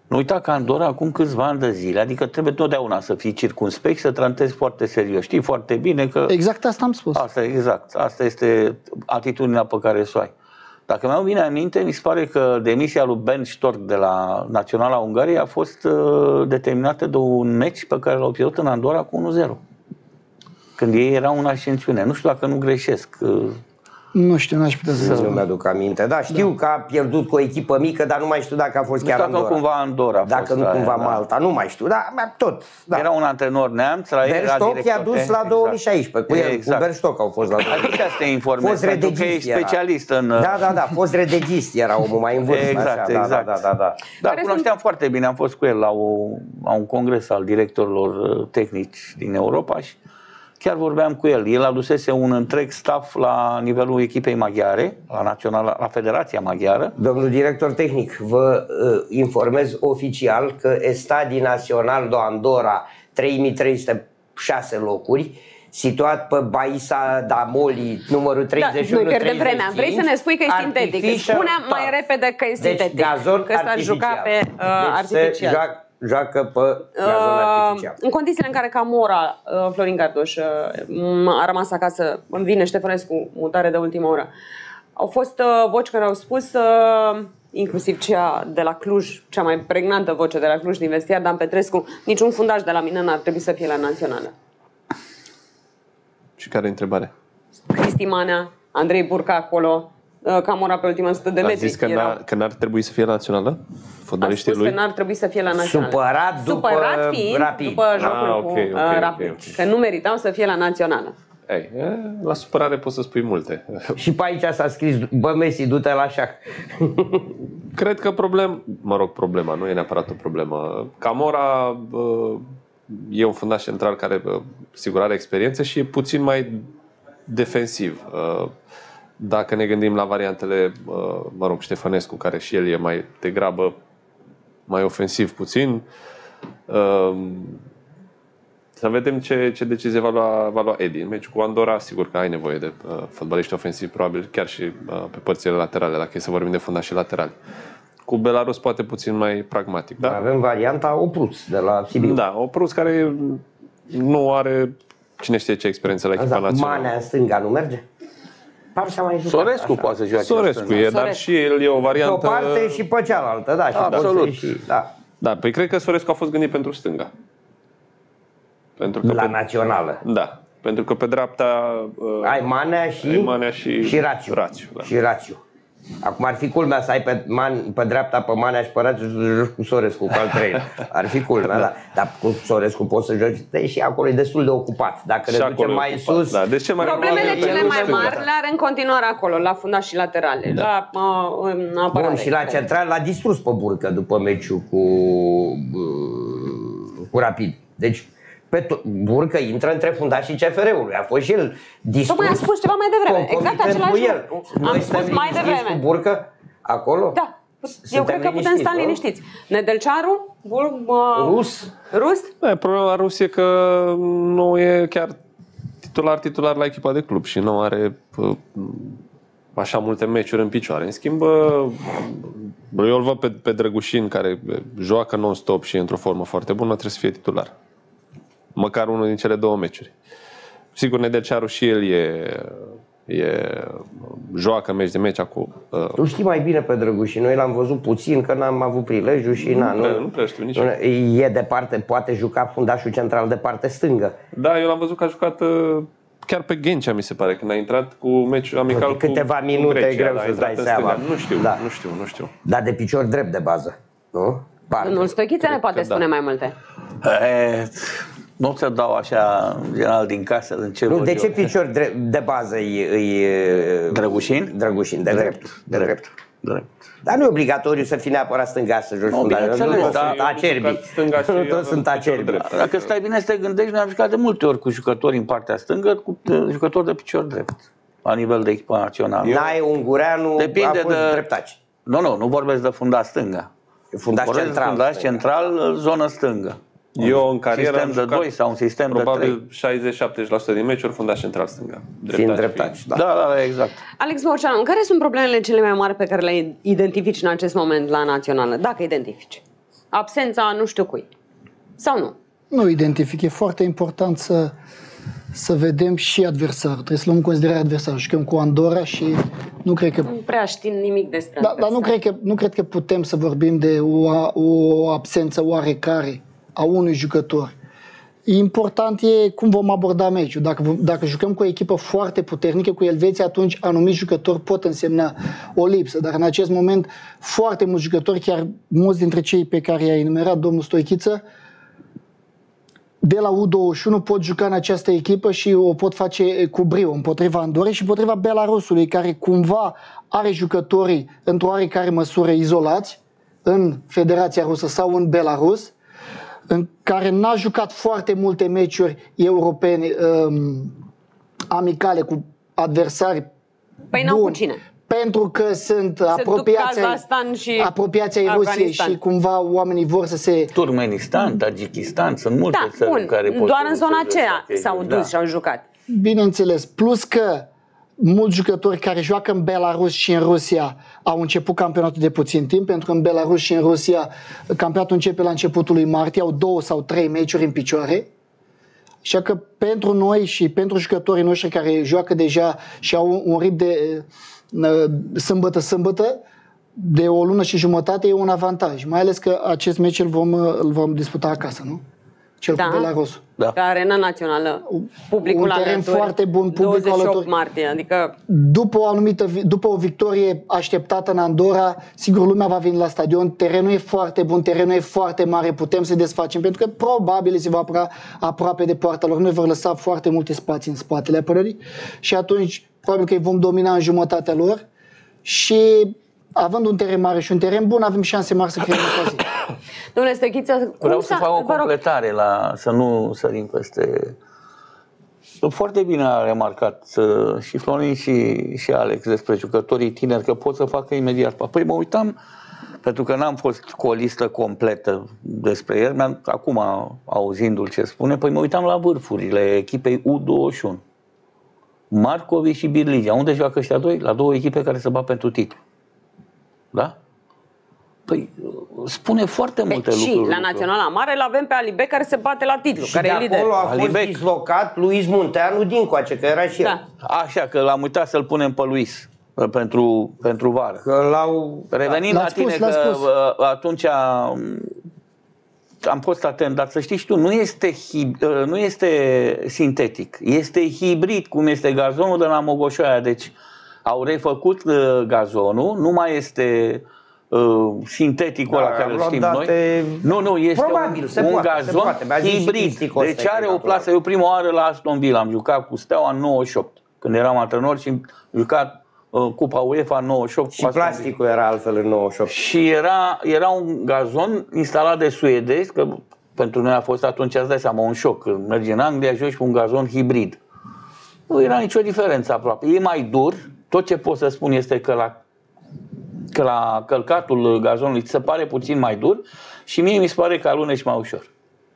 Nu uita că Andorra acum câțiva ani de zile, adică trebuie totdeauna să fii circumspect, să tratezi foarte serios. Știi foarte bine că... Exact asta am spus. Asta, exact. Asta este atitudinea pe care să o ai. Dacă mi-au bine aminte, mi se pare că demisia lui Bernd Storch de la Naționala Ungariei a fost uh, determinată de un meci pe care l-au pierdut în Andorra cu unu zero. Când ei erau în ascensiune. Nu știu dacă nu greșesc. Uh, Nu știu, n-aș putea să Nu mi-aduc aminte. Da, știu da. că a pierdut cu o echipă mică, dar nu mai știu dacă a fost nu chiar știu dacă Andorra. cumva Andorra a Dacă fost nu aia, cumva da. Malta, nu mai știu, dar tot. Da. Era un antrenor neamț, la Bernd Stock i-a dus la două mii șaisprezece, cu el, exact. cu Bernd Stock au fost la două mii șaisprezece. Adică să te informezi, Fost pentru că redegist ești era. specialist în... Da, da, da, fost redegist era omul mai în vârstă. Exact, așa, exact. Da, da, da, da. Da, Care cunoșteam foarte bine, am fost cu el la, o, la un congres al directorilor tehnici din Europa și chiar vorbeam cu el. El adusese un întreg staff la nivelul echipei maghiare, la, națională, la Federația Maghiară. Domnul director tehnic, vă uh, informez oficial că Estadi Național do Andorra, trei mii trei sute șase locuri, situat pe Baisa Damoli, numărul treizeci și unu Da, noi pierdem vremea. Vrei să ne spui că e sintetic? Artificial Spuneam mai turf. repede că e Deci sintetic. gazon că s-a artificial. jucat pe uh, Deci artificial. se joacă, joacă pe gazon Uh, artificial. în condițiile în care Camora, uh, Florin Gardoș, uh, m- a rămas acasă, îmi vine Ștefănescu, mutare de ultimă oră, au fost uh, voci care au spus, uh, inclusiv cea de la Cluj, cea mai pregnantă voce de la Cluj din vestiar, Dan Petrescu, niciun fundaș de la mine n-ar trebui să fie la națională. Și care e întrebarea? Cristi Manea, Andrei Burca acolo, uh, Camora pe ultima sută de A metri. zis că, erau. n-ar, că n-ar trebui să fie națională? A Fotbaliștii spus lui? că n-ar trebui să fie la națională. Supărat după Supărat fiind, Rapid. după jocul Ah, ok, cu ok, uh, ok, Rapid, ok. că nu meritau să fie la națională. Ei, e, la supărare poți să spui multe. Și pe aici s-a scris, bă Messi, du-te la șah. Cred că problem, mă rog, problema, nu e neapărat o problemă. Camora bă, e un fundaș central care, bă, sigur, are experiență și e puțin mai defensiv. Uh, Dacă ne gândim la variantele, uh, mă rog, Ștefănescu, care și el e mai degrabă mai ofensiv puțin, uh, să vedem ce, ce decizie va lua, va lua Edi. În meciul cu Andorra, sigur că ai nevoie de uh, fotbaliști ofensivi, probabil chiar și uh, pe părțile laterale, dacă e să vorbim de fundași laterali. Cu Belarus poate puțin mai pragmatic. Da? Avem varianta Opruț de la Sibiu. Da, o Prus care nu are cine știe ce experiență la echipa Da, națională. Manea în stânga nu merge? Par să mai jucat Sorescu așa. poate să joace. Sorescu e, dar Sorescu. și el e o Pe o variantă... parte și pe cealaltă, da. Și Absolut. poți să- Da. Da, păi cred că Sorescu a fost gândit pentru stânga. Pentru că La pe... națională. Da, pentru că pe dreapta... Uh, Ai Manea și, ai Manea și, și Rațiu. Rațiu, da. Și Rațiu. Acum ar fi culmea să ai pe, man, pe dreapta pe Manea și pe Rațiu să joci cu Sorescu, cu al treilea. Ar fi culmea, da. Dar cu Sorescu poți să joci, deși acolo e destul de ocupat. Dacă Și ne acolo ducem e mai ocupat, sus... da. Deci cel mai Problemele probabil cele el mai stânga. mari le are în continuare acolo, la fundași și laterale, da. la uh, în apărare. Bun, și la central l-a distrus pe Burcă după meciul cu, uh, cu Rapid. Deci, pe to- Burcă intră între fundașii C F R-ului. A fost și el distrus. Tocmai am spus ceva mai devreme, exact concomitent același cu el. lucru. Noi Am suntem spus mai liniștiți devreme. cu Burcă acolo? Da. Eu Suntem cred că putem sta liniștiți, nu? liniștiți. Nedelcearu, Bul, uh, Rus? Rus? Da, problema Rus e că nu e chiar titular titular la echipa de club și nu are uh, așa multe meciuri în picioare. În schimb, uh, eu îl văd pe, pe Drăgușin, care joacă non-stop și e într-o formă foarte bună, trebuie să fie titular. Măcar unul din cele două meciuri. Sigur, Nedelcearu și el e, e joacă meci de meci acum. Uh, Tu știi mai bine pe Drăgușin. Noi l-am văzut puțin, că n-am avut prilejul și na, nu, prea, nu prea știu nici. nu, e departe, poate juca fundașul central de parte stângă. Da, eu l-am văzut că a jucat uh, chiar pe Ghencea, mi se pare, când a intrat cu meciul amical cu Câteva minute cu Grecia, e greu da, a să-ți intrat dai în stânga. seama. Nu știu, Da. nu știu, nu știu. Dar de picior drept de bază. Nu? Parcă. Domnul Stoichiță ne poate că da. spune mai multe. E, nu ți-o dau așa, general, din casă, din ce Nu, văd de eu. ce picior drept, de bază îi... îi Drăgușin? Drăgușin, de drept. De drept. Drept. Dar nu e obligatoriu să fii neapărat stânga să joci Nu, fundaș. Nu bineînțeles, toți dar sunt eu am acerbi. jucat stânga și Nu avem toți sunt picior acerbi. drept. Dacă stai bine să te gândești, noi am jucat de multe ori cu jucători în partea stângă, cu uh, jucători de picior drept, la nivel de echipă națională. Nae Ungureanu Depinde a fost de- dreptaci. Nu, nu, nu vorbesc de fundaș stânga. Fundaș Vorbesc central. de fundaș stânga. central, zonă stângă. Eu în carieră Sistem am de jucat doi sau un sistem de trei. probabil șaizeci șaptezeci la sută din meciuri fundaș central stânga. Fiind dreptaci, Da, da. da, da, exact. Alex Borceanu, care sunt problemele cele mai mari pe care le identifici în acest moment la națională? Dacă identifici. absența nu știu cui. Sau nu? Nu identific. E foarte important să, să vedem și adversarul. Trebuie să luăm în considerare adversarul. Jucăm cu Andorra și nu cred că... Nu prea știm nimic despre Da, dar nu cred, că, nu cred că putem să vorbim de o, o absență oarecare a unui jucător. Important e cum vom aborda meciul. Dacă, dacă jucăm cu o echipă foarte puternică, cu Elveția, atunci anumiți jucători pot însemna o lipsă. Dar în acest moment, foarte mulți jucători, chiar mulți dintre cei pe care i-a enumerat domnul Stoichiță, de la U douăzeci și unu pot juca în această echipă și o pot face cu brio împotriva Andorei și împotriva Belarusului, care cumva are jucătorii într-o oarecare măsură izolați în Federația Rusă sau în Belarus, în care n-a jucat foarte multe meciuri europene um, amicale cu adversari Păi n-au cu cine? Pentru că sunt apropiații și apropiații Rusiei și cumva oamenii vor să se... Turkmenistan, Tajikistan, sunt multe da, țări bun, în care pot doar să în zona se aceea joace, s-au dus da. și au jucat. Bineînțeles, plus că mulți jucători care joacă în Belarus și în Rusia au început campionatul de puțin timp, pentru că în Belarus și în Rusia campionatul începe la începutul lui martie, au două sau trei meciuri în picioare. Așa că pentru noi și pentru jucătorii noștri care joacă deja și au un ritm de sâmbătă-sâmbătă, de o lună și jumătate, e un avantaj. Mai ales că acest meci îl vom, îl vom disputa acasă, nu? Cel da. cu Belarus. Da. Pe Arena Națională. Publicul un teren alături, foarte bun, publicul douăzeci și opt alături. martie, adică... După o anumită, după o victorie așteptată în Andorra, sigur lumea va veni la stadion, terenul e foarte bun, terenul e foarte mare, putem să desfacem, pentru că probabil se va apăra aproape de poarta lor, noi vor lăsa foarte multe spații în spatele apărării și atunci probabil că îi vom domina în jumătatea lor și având un teren mare și un teren bun, avem șanse mari să creăm ocazii. Domnule Stoichiță, Vreau să fac o completare, la, să nu sărim peste... Foarte bine a remarcat uh, și Florin și, și Alex despre jucătorii tineri, că pot să facă imediat. Păi mă uitam, pentru că n-am fost cu o listă completă despre el, acum auzindu-l ce spune, păi mă uitam la vârfurile echipei U douăzeci și unu. Marcovi și Birligea. Unde joacă ăștia doi? La două echipe care se bat pentru titlu. Da? Păi spune foarte Pe, multe și lucruri. la Naționala Mare îl avem pe Alibe care se bate la titlu, Și care de e lider. acolo a fost Alibec. dislocat Luis Munteanu dincoace, că era și el. Da. Așa că l-am uitat să-l punem pe Luis pentru, pentru vară. Că l-au... Revenind la L-ați tine, spus, l-ați că spus. uh, atunci am, am fost atent, dar să știi și tu, nu este, hib, uh, nu este sintetic, este hibrid, cum este gazonul de la Mogoșoaia. Deci au refăcut uh, gazonul, nu mai este uh, sinteticul ăla Da, care am îl luat știm date- noi. Nu, nu, este Probabil, un, se un poate, se gazon poate. Mi-a zis și hibrid. Cristicul ăsta, Deci are o echitator. plasă. Eu prima oară la Aston Villa am jucat cu Steaua în nouăzeci și opt, când eram antrenor și am jucat uh, Cupa UEFA în nouăzeci și opt. Și cu Aston Villa. plasticul era altfel în nouăzeci și opt. Și era, era un gazon instalat de suedezi, că pentru noi a fost atunci, îți dai seama, un șoc. Când mergi în Anglia, joci cu un gazon hibrid. Nu era nicio diferență aproape. E mai dur. Tot ce pot să spun este că la, că la călcatul gazonului ți se pare puțin mai dur și mie mi se pare că alunești mai ușor.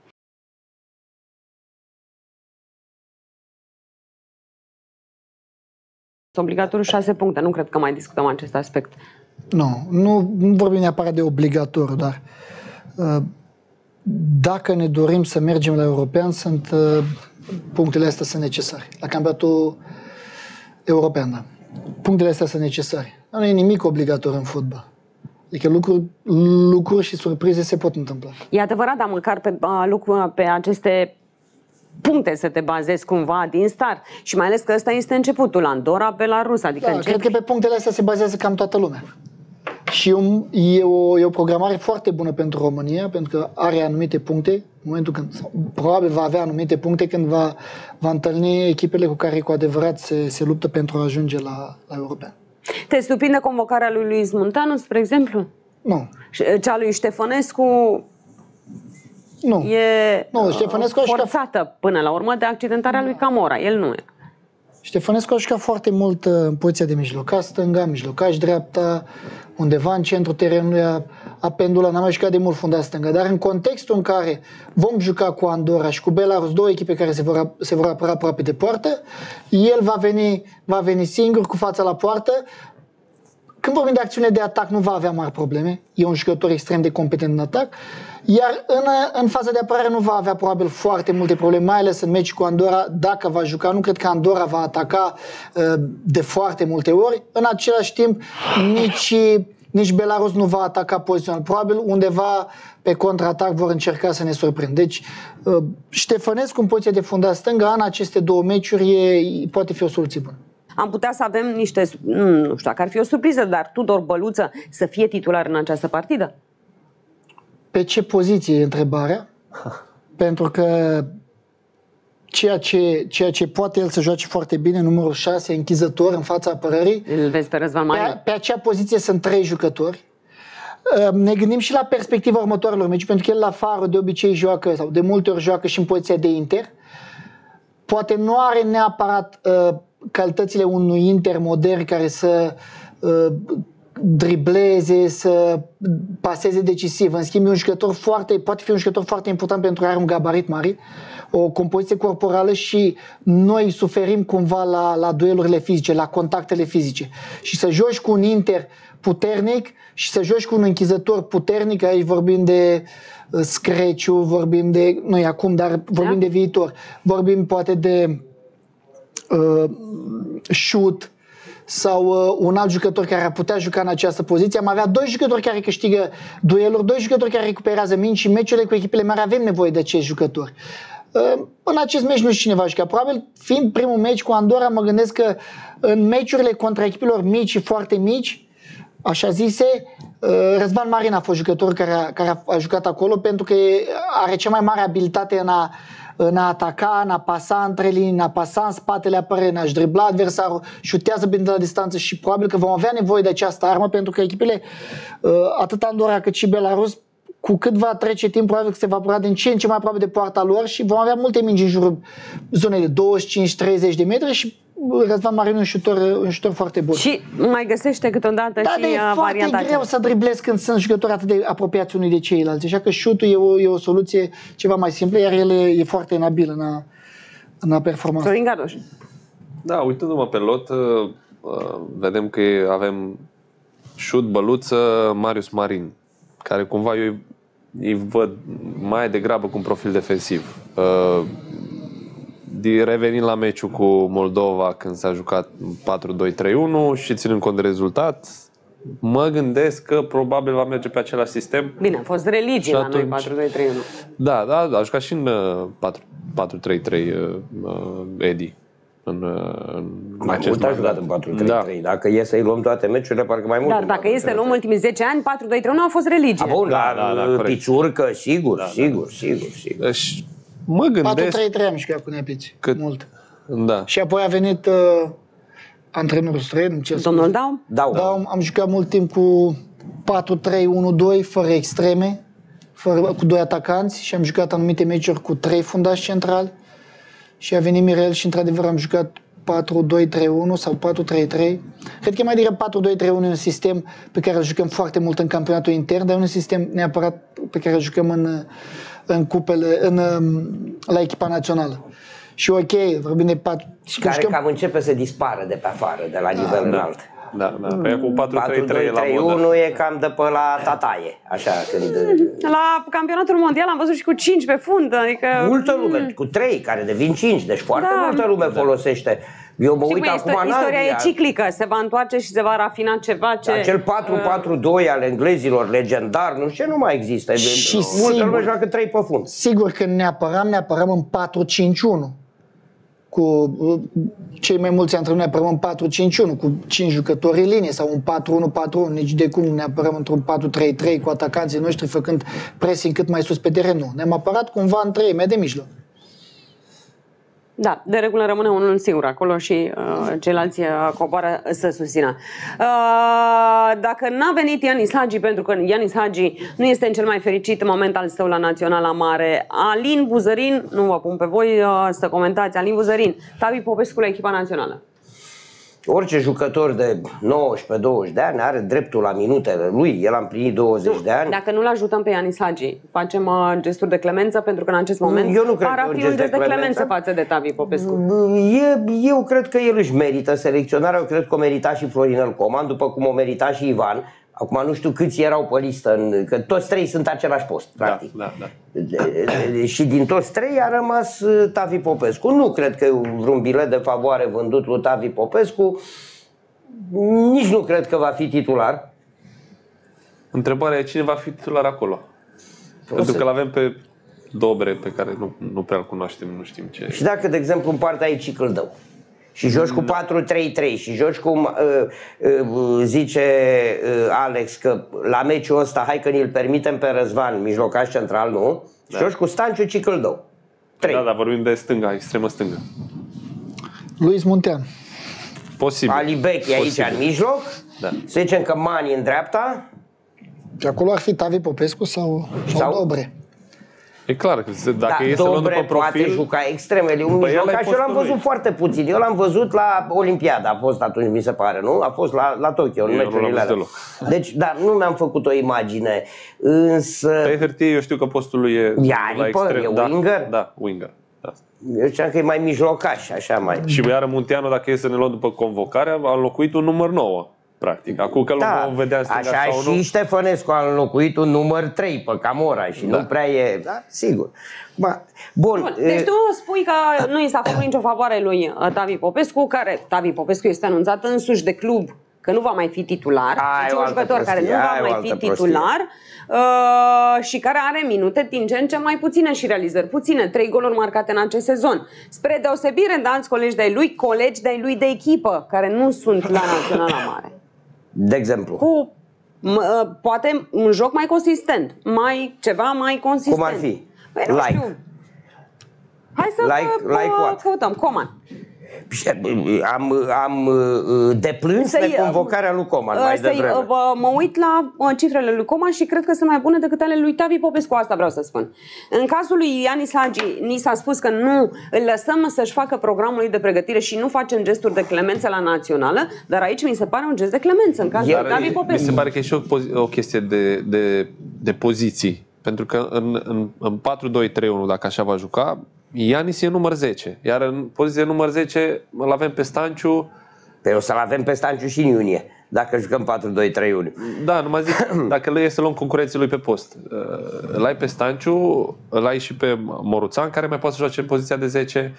Obligatoriu șase puncte, nu cred că mai discutăm acest aspect. Nu, nu, nu vorbim neapărat de obligatoriu, dar uh, dacă ne dorim să mergem la european, sunt, uh, punctele astea sunt necesare. La campionatul european, da. Punctele astea sunt necesare. Nu e nimic obligatoriu în fotbal. Adică lucruri, lucruri și surprize se pot întâmpla. E adevărat, dar măcar pe, a, lucru, pe aceste puncte să te bazezi cumva din start. Și mai ales că ăsta este începutul. Andorra, Belarus, adică Da, începi... cred că pe punctele astea se bazează cam toată lumea. Și e, un, e, o, e o programare foarte bună pentru România, pentru că are anumite puncte, în momentul când, sau, probabil va avea anumite puncte când va, va întâlni echipele cu care cu adevărat se, se luptă pentru a ajunge la, la european. Te surprinde convocarea lui Luis Munteanu, spre exemplu? Nu. Cea lui Ștefănescu Nu. e Nu, Ștefănescu a jucat- forțată până la urmă de accidentarea lui Camora. El nu e. Ștefănescu a jucat foarte mult uh, în poziția de mijlocaș stânga, mijlocaș dreapta, undeva în centrul terenului a, a pendulat, n-a mai jucat de mult fundaș stânga, dar în contextul în care vom juca cu Andorra și cu Belarus, două echipe care se vor, se vor apăra aproape de poartă, el va veni, va veni singur cu fața la poartă, când vorbim de acțiune de atac, nu va avea mari probleme. E un jucător extrem de competent în atac. Iar în, în faza de apărare nu va avea probabil foarte multe probleme, mai ales în meci cu Andorra, dacă va juca. Nu cred că Andorra va ataca uh, de foarte multe ori. În același timp, nici, nici Belarus nu va ataca pozițional. Probabil undeva pe contraatac vor încerca să ne surprindă. Deci, uh, Ștefănescu în poziția de fundaș stângă, în aceste două meciuri, e, poate fi o soluție bună. Am putea să avem niște, nu știu dacă ar fi o surpriză, dar Tudor Băluță să fie titular în această partidă? Pe ce poziție e întrebarea? Pentru că ceea ce, ceea ce poate el să joace foarte bine, numărul șase, închizător în fața apărării, Îl vezi pe Răzvan Marin? Pe, pe acea poziție sunt trei jucători. Ne gândim și la perspectiva următoarelor meciuri, pentru că el la Faro de obicei joacă, sau de multe ori joacă și în poziția de Inter. Poate nu are neapărat uh, calitățile unui Inter modern care să uh, dribleze, să paseze decisiv. În schimb, e un jucător foarte, poate fi un jucător foarte important pentru că are un gabarit mare, o compoziție corporală și noi suferim cumva la, la duelurile fizice, la contactele fizice. Și să joci cu un Inter puternic și să joci cu un închizător puternic, aici vorbim de Screciu, vorbim de, nu e acum, dar vorbim da. de viitor, vorbim poate de uh, Șut, sau uh, un alt jucător care ar putea juca în această poziție. Am avea doi jucători care câștigă dueluri, doi jucători care recuperează mingi și meciurile cu echipele mari avem nevoie de acești jucători. Uh, în acest meci nu știu cine va juca. Probabil, fiind primul meci cu Andorra, mă gândesc că în meciurile contra echipelor mici și foarte mici, așa zise, uh, Răzvan Marin a fost jucător care a, care a, a jucat acolo pentru că are cea mai mare abilitate în a în a ataca, în a pasa între linii, în a pasa în spatele apărării, în a-și dribla adversarul, șutează bine de la distanță și probabil că vom avea nevoie de această armă pentru că echipele, atât Andorra cât și Belarus, cu cât va trece timp, probabil că se va apura din ce în ce mai aproape de poarta lor și vom avea multe mingi în jurul zonei de douăzeci și cinci treizeci de metri și Răzvan Marin un șutor, un șutor foarte bun. Și mai găsește câteodată da, și e varianta. foarte greu să driblezi când sunt jucători atât de apropiați unii de ceilalți. Așa că șutul e o, e o soluție ceva mai simplă, iar el e, e foarte enabil în a, în a performa. Florin Gardoș. Da, uitându-mă pe lot, uh, vedem că avem Șut, Băluță, Marius Marin, care cumva eu îi văd mai degrabă cu un profil defensiv. Uh, Revenind la meciul cu Moldova când s-a jucat patru doi trei unu și ținând cont de rezultat, mă gândesc că probabil va merge pe același sistem. Bine, a fost religie la noi patru doi trei unu. Da, da, a jucat și în patru trei trei uh, Edi. În, în mai mult a jucat în patru trei trei. Da. Dacă e să-i luăm toate meciurile, parcă mai mult. Dar dacă e să luăm ultimii zece ani, patru doi trei unu a fost religie. A, bun, la da, da, da, piciurcă, sigur, da, sigur, da. sigur, sigur. Deci, mă gândesc... patru trei trei am jucat cu neapiți. Cât? Mult. Da. Și apoi a venit uh, antrenorul străin. Domnul Dau? Dau. Dau. Am jucat mult timp cu patru trei unu doi, fără extreme, fără, cu doi atacanți și am jucat anumite meciuri cu trei fundași centrali. Și a venit Mirel și într-adevăr am jucat patru doi trei unu sau patru trei trei. Cred că mai degrabă patru doi trei unu e un sistem pe care îl jucăm foarte mult în campionatul intern, dar e un sistem neapărat pe care îl jucăm în, în cupele, în, la echipa națională. Și ok, vorbim de patru... Care jucăm... cam începe să dispară de pe afară, de la nivel da, înalt. Da, da. Păi cu patru trei trei unu e cam de pe la tataie, așa când... La campionatul mondial am văzut și cu cinci pe fund, adică... Multă lume, cu trei care devin cinci, deci foarte da. multă lume da. folosește. Eu mă uit acum în istoria e ciclică, se va întoarce și se va rafina ceva ce... Acel patru patru doi al englezilor, legendar, nu știu ce, nu mai există. Și multă sigur, lume joacă trei pe fund. Sigur că ne apărăm, ne apărăm în patru cinci unu. Cu cei mai mulți antrenori ne apărăm în patru cinci unu, cu cinci jucători în linie sau un patru unu patru unu, nici de cum ne apărăm într-un patru trei trei cu atacanții noștri făcând pressing cât mai sus pe teren, nu. Ne-am apărat cumva în treime de mijloc. Da, de regulă rămâne unul singur acolo și uh, ceilalți uh, coboară să susțină. Uh, dacă n-a venit Ianis Hagi, pentru că Ianis Hagi nu este în cel mai fericit moment al său la Naționala Mare, Alin Buzărin, nu vă pun pe voi uh, să comentați, Alin Buzărin, Tavi Popescu la echipa națională. Orice jucător de nouăsprezece douăzeci de ani are dreptul la minutele lui, el a împlinit douăzeci de ani. Dacă nu-l ajutăm pe Ianis Hagi, facem uh, gesturi de clemență, pentru că în acest moment eu nu cred par că a un fi gest un gest de de clemență clemență față de Tavi Popescu. E, eu cred că el își merită selecționarea, eu cred că o merita și Florinel Coman, după cum o merita și Ivan. Acum nu știu câți erau pe listă, în, că toți trei sunt același post, practic. Da, da, da. Și din toți trei a rămas Tavi Popescu. Nu cred că e vreun bilet de favoare vândut lui Tavi Popescu. Nici nu cred că va fi titular. Întrebarea e cine va fi titular acolo. O Pentru să... că l-avem pe Dobre, pe care nu, nu prea-l cunoaștem, nu știm ce. Și dacă, de exemplu, în partea aici Cicâldău și joci cu patru trei trei și joci cum uh, uh, zice uh, Alex că la meciul ăsta hai că ni-l permitem pe Răzvan, mijlocaș central, nu? Da. Joci cu Stanciu, Cicâldău. trei. Da, dar vorbim de stânga, extremă stângă. Luis Muntean. Posibil. Ali Bechi aici în mijloc. Da. Să zicem că Mani în dreapta. Și acolo ar fi Tavi Popescu sau, sau, Sau? Dobre. E clar că dacă Da, e să luăm Dobre după profil, poate juca extremele. Un Păi ăla e mijlocaș, eu l-am postul văzut lui. foarte puțin. Eu l-am văzut la Olimpiada, a fost atunci, mi se pare, nu? A fost la, la Tokyo, în Eu nu meciurile l-am văzut alea. Deci, dar nu mi-am făcut o imagine. Însă, pe hârtie eu știu că postul lui e Ia, la Ripă, extrem. e da, winger? Da, winger. Da. eu știam că e mai mijlocaș, așa mai. Și iară Munteanu, dacă e să ne luăm după convocarea, a înlocuit un număr nouă, practic. Acum că Da, nu vedea stânga așa sau și nu. Ștefănescu a înlocuit un număr trei pe Camora și Da. nu prea e, da, sigur. Ba, bun, Bun, deci e, tu spui că nu i s-a făcut nicio favoare lui uh, Tavi Popescu, care Tavi Popescu este anunțat însuși de club că nu va mai fi titular. Ai Deci o un altă jucător care nu prostie, va ai o mai altă fi prostie. titular uh, și care are minute din ce în ce mai puține și realizări puține. Trei goluri marcate în acest sezon. Spre deosebire de alți colegi de-ai lui, colegi de-ai lui de echipă, care nu sunt la Naționala Mare. de exemplu, Cu m- uh, poate un joc mai consistent, mai ceva mai consistent. Cum ar fi? Păi, nu Like. știu. Hai să Like- vă, like vă what? căutăm. Coman. am, am uh, deplâns Să-i, de convocarea lui Coman Uh, mai să-i, devreme. uh, vă- mă uit la uh, cifrele lui Coman și cred că sunt mai bune decât ale lui Tavi Popescu, asta vreau să spun. În cazul lui Ianis Hagi, ni s-a spus că nu îl lăsăm să-și facă programul lui de pregătire și nu facem gesturi de clemență la națională, dar aici mi se pare un gest de clemență în cazul Dar lui Tavi Mi Popescu. se pare că e și o, pozi- o chestie de, de, de poziții. Pentru că în, în, în patru doi trei unu, dacă așa va juca, Ianis e număr zece. Iar în poziție număr zece îl avem pe Stanciu. Păi o să-l avem pe Stanciu și în iunie, dacă jucăm patru doi trei unu. Da, nu mai zic, dacă le e să luăm concurenții lui pe post. Uh, Îl ai pe Stanciu, îl ai și pe Moruțan, care mai poate să joace în poziția de zece.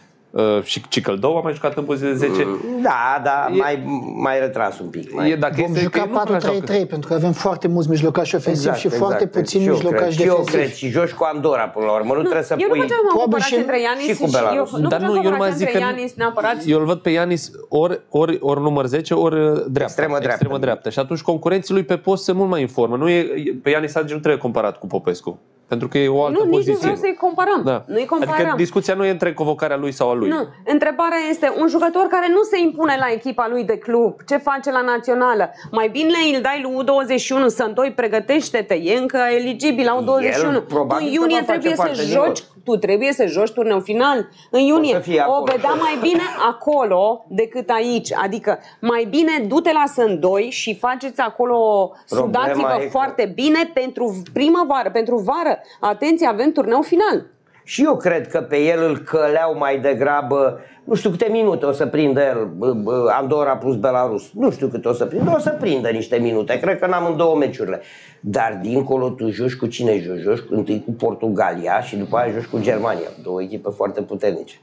Uh, și Cicăldău a mai jucat în poziție de zece. Da, da, E- mai, mai retras un pic. Mai. E, dacă Vom este, juca că eu nu prea patru trei joacă. trei pentru că avem foarte mulți mijlocași ofensivi și foarte puțini Și eu mijlocași cred, și eu defensivi. cred, și joci cu Andorra până la urmă, nu, trebuie să Eu nu pui... faceam o Probabil comparație și- între Ianis și cu Belarus. eu, nu Dar faceam nu, eu nu mai comparație zic între că Ianis neapărat. eu îl văd pe Ianis ori, ori, ori număr zece, ori uh, dreapta. Extremă dreaptă. Extremă dreaptă. Și atunci concurenții lui pe post sunt mult mai în formă. Nu e, pe Ianis Hagi nu trebuie comparat cu Popescu. Pentru că e o altă Nu, nici nu poziție. vreau să-i comparăm. Da. Nu-i comparăm. Adică discuția nu e între convocarea lui sau a lui. Nu. Întrebarea este, un jucător care nu se impune la echipa lui de club, ce face la națională? Mai bine îl dai lui U douăzeci și unu, Sântoi, pregătește-te, e încă eligibil la U douăzeci și unu. El Tu probabil în că iunie va face trebuie să parte din joci, lot. tu trebuie să joci turneul final în iunie. să fie O acolo. vedea mai bine acolo decât aici. Adică mai bine du-te la Sândoi și faceți acolo, Problema sudați-vă e că- foarte bine pentru primăvară, pentru vară. Atenție, avem turneu final. Și eu cred că pe el îl căleau mai degrabă, nu știu câte minute o să prindă el, bă, bă, Andorra plus Belarus. Nu știu câte o să prindă, o să prindă niște minute. Cred că n-am în două meciurile. Dar dincolo tu joci cu cine joci? Joci cu- întâi cu Portugalia și după aia joci cu Germania. Două echipe foarte puternice.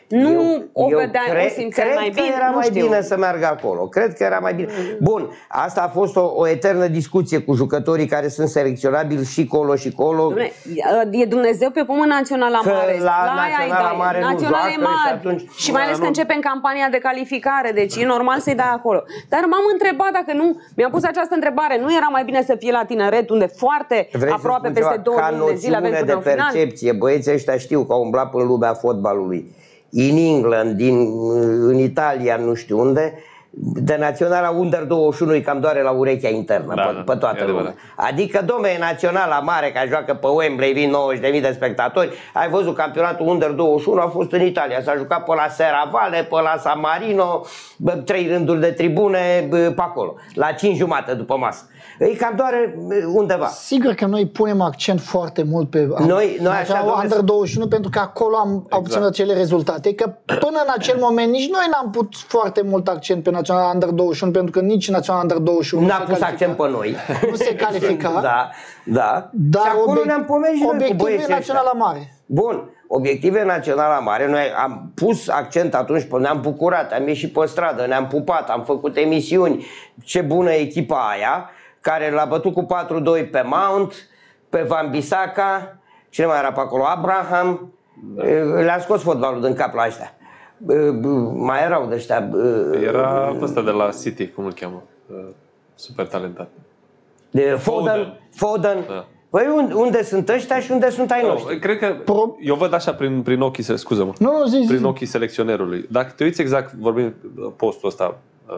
Nu o vedeai, o cred, simțeai cred mai că bine, era nu mai știu. bine să meargă acolo. Cred că era mai bine. Bun, asta a fost o, o eternă discuție cu jucătorii care sunt selecționabili și colo și colo. Dom'le, e Dumnezeu pe pământ Naționala Că Mare. la Aia îi Naționala dai. Mare nu Naționala e joacă și mare. atunci- Și mai ales Nu. că începem campania de calificare, deci e normal să-i dai acolo. Dar m-am întrebat dacă nu, mi-am pus această întrebare, nu era mai bine să fie la Tineret, unde foarte Vrei să aproape spun peste ceva? două Ca luni de zile avem noțiune de turneul final? percepție, băieții ăștia știu că au umblat în lumea fotbalului. In England, din, în Italia, nu știu unde, de naționala Under douăzeci și unu îi cam doare la urechea internă, da, pe, pe toată lumea. Adică, dom'le, naționala mare, care joacă pe Wembley, vin nouăzeci de mii de spectatori, ai văzut campionatul Under douăzeci și unu, a fost în Italia, s-a jucat pe la Serravalle, pe la San Marino, bă, trei rânduri de tribune, bă, pe acolo, la cinci jumate după masă. Îi cam doare undeva. Sigur că noi punem accent foarte mult pe noi, noi așa, Under douăzeci și unu pentru că acolo am exact. obținut acele rezultate, că până în acel moment nici noi n-am pus foarte mult accent pe naționala Under douăzeci și unu, pentru că nici naționala Under douăzeci și unu n-a pus accent pe noi. Nu se califica. Da, da. Dar și acolo obiect, ne-am pomenit noi cu băieții naționala mare. Bun, obiective naționala mare, noi am pus accent atunci, ne-am bucurat, am ieșit pe stradă, ne-am pupat, am făcut emisiuni, ce bună echipa aia, care l-a bătut cu patru doi pe Mount, pe Van Bissaka, cine mai era pe acolo, Abraham, da. Le-a scos fotbalul din cap la ăștia. Mai erau de ăștia. Era ăsta de la City, cum îl cheamă, super talentat. De Foden, Foden. Da. Păi unde, unde sunt ăștia și unde sunt ai noștri? Cred că, eu văd așa prin, prin ochii, scuză-mă, nu, nu, zi, zi. prin ochii selecționerului. Dacă te uiți exact, vorbim postul ăsta,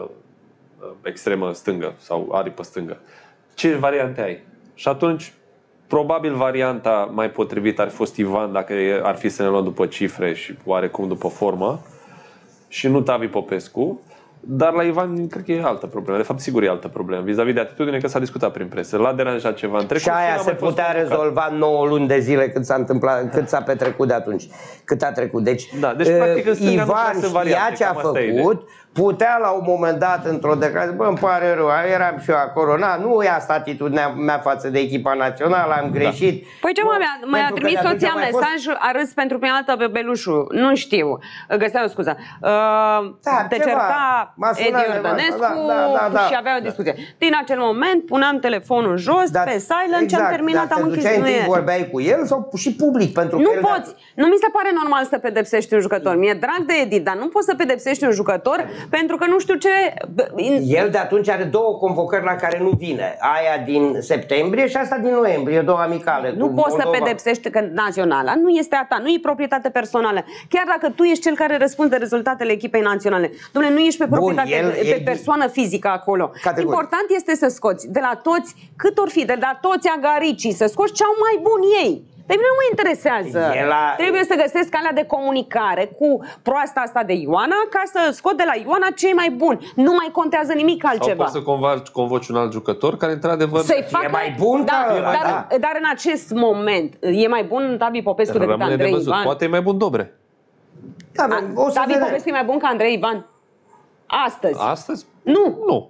extremă stângă sau aripă stângă, ce variante ai? Și atunci, probabil varianta mai potrivită ar fi fost Ivan, dacă ar fi să ne luăm după cifre și oarecum după formă, și nu Tavi Popescu. Dar la Ivan cred că e altă problemă. De fapt, sigur e altă problemă. Vis-a-vis de atitudine, că s-a discutat prin presă. L-a deranjat ceva în trecut. Și aia se putea rezolva nouă luni de zile cât s-a întâmplat, cât s-a petrecut de atunci. Cât a trecut. Deci, da, deci practic, în Ivan știa ce a făcut, putea la un moment dat într-o declarație, bă, îmi pare rău, eram și eu acolo, na, nu e asta atitudinea mea față de echipa națională, am greșit. Da. Păi ce mă, mi-a, mi-a trimis soția mesaj, fost... a râs pentru prima dată pe Belușu, nu știu, găseam o scuză. Uh, da, te ceva. certa Edi Iordănescu da, da, da, da, și avea o discuție. Da. Din acel moment puneam telefonul jos, da, pe silent, exact, și am terminat, am închis. Dar te vorbeai cu el sau și public? Pentru nu că poți, nu mi se pare normal să pedepsești un jucător. Mi-e drag de Edi, dar nu poți să pedepsești un jucător pentru că nu știu ce... El de atunci are două convocări la care nu vine. Aia din septembrie și asta din noiembrie, două amicale. Nu poți să pedepsești că naționala nu este a ta, nu e proprietate personală. Chiar dacă tu ești cel care răspunde de rezultatele echipei naționale. Dom'le, nu ești pe proprietate, Bun, el, pe el, persoană fizică acolo. Categoric. Important este să scoți de la toți, cât or fi, de la toți agaricii, să scoți ce au mai bun ei. Pe mine nu mă interesează. A... Trebuie să găsesc calea de comunicare cu proasta asta de Ioana ca să scot de la Ioana ce e mai bun. Nu mai contează nimic altceva. Sau poți să convoci un alt jucător care într-adevăr e mai bun. Da, ca... dar, da. dar în acest moment e mai bun Tavi Popescu decât Andrei de Ivan. Poate e mai bun Dobre. Da, o să Tavi Popescu e mai bun ca Andrei Ivan. Astăzi. Astăzi? Nu. Nu.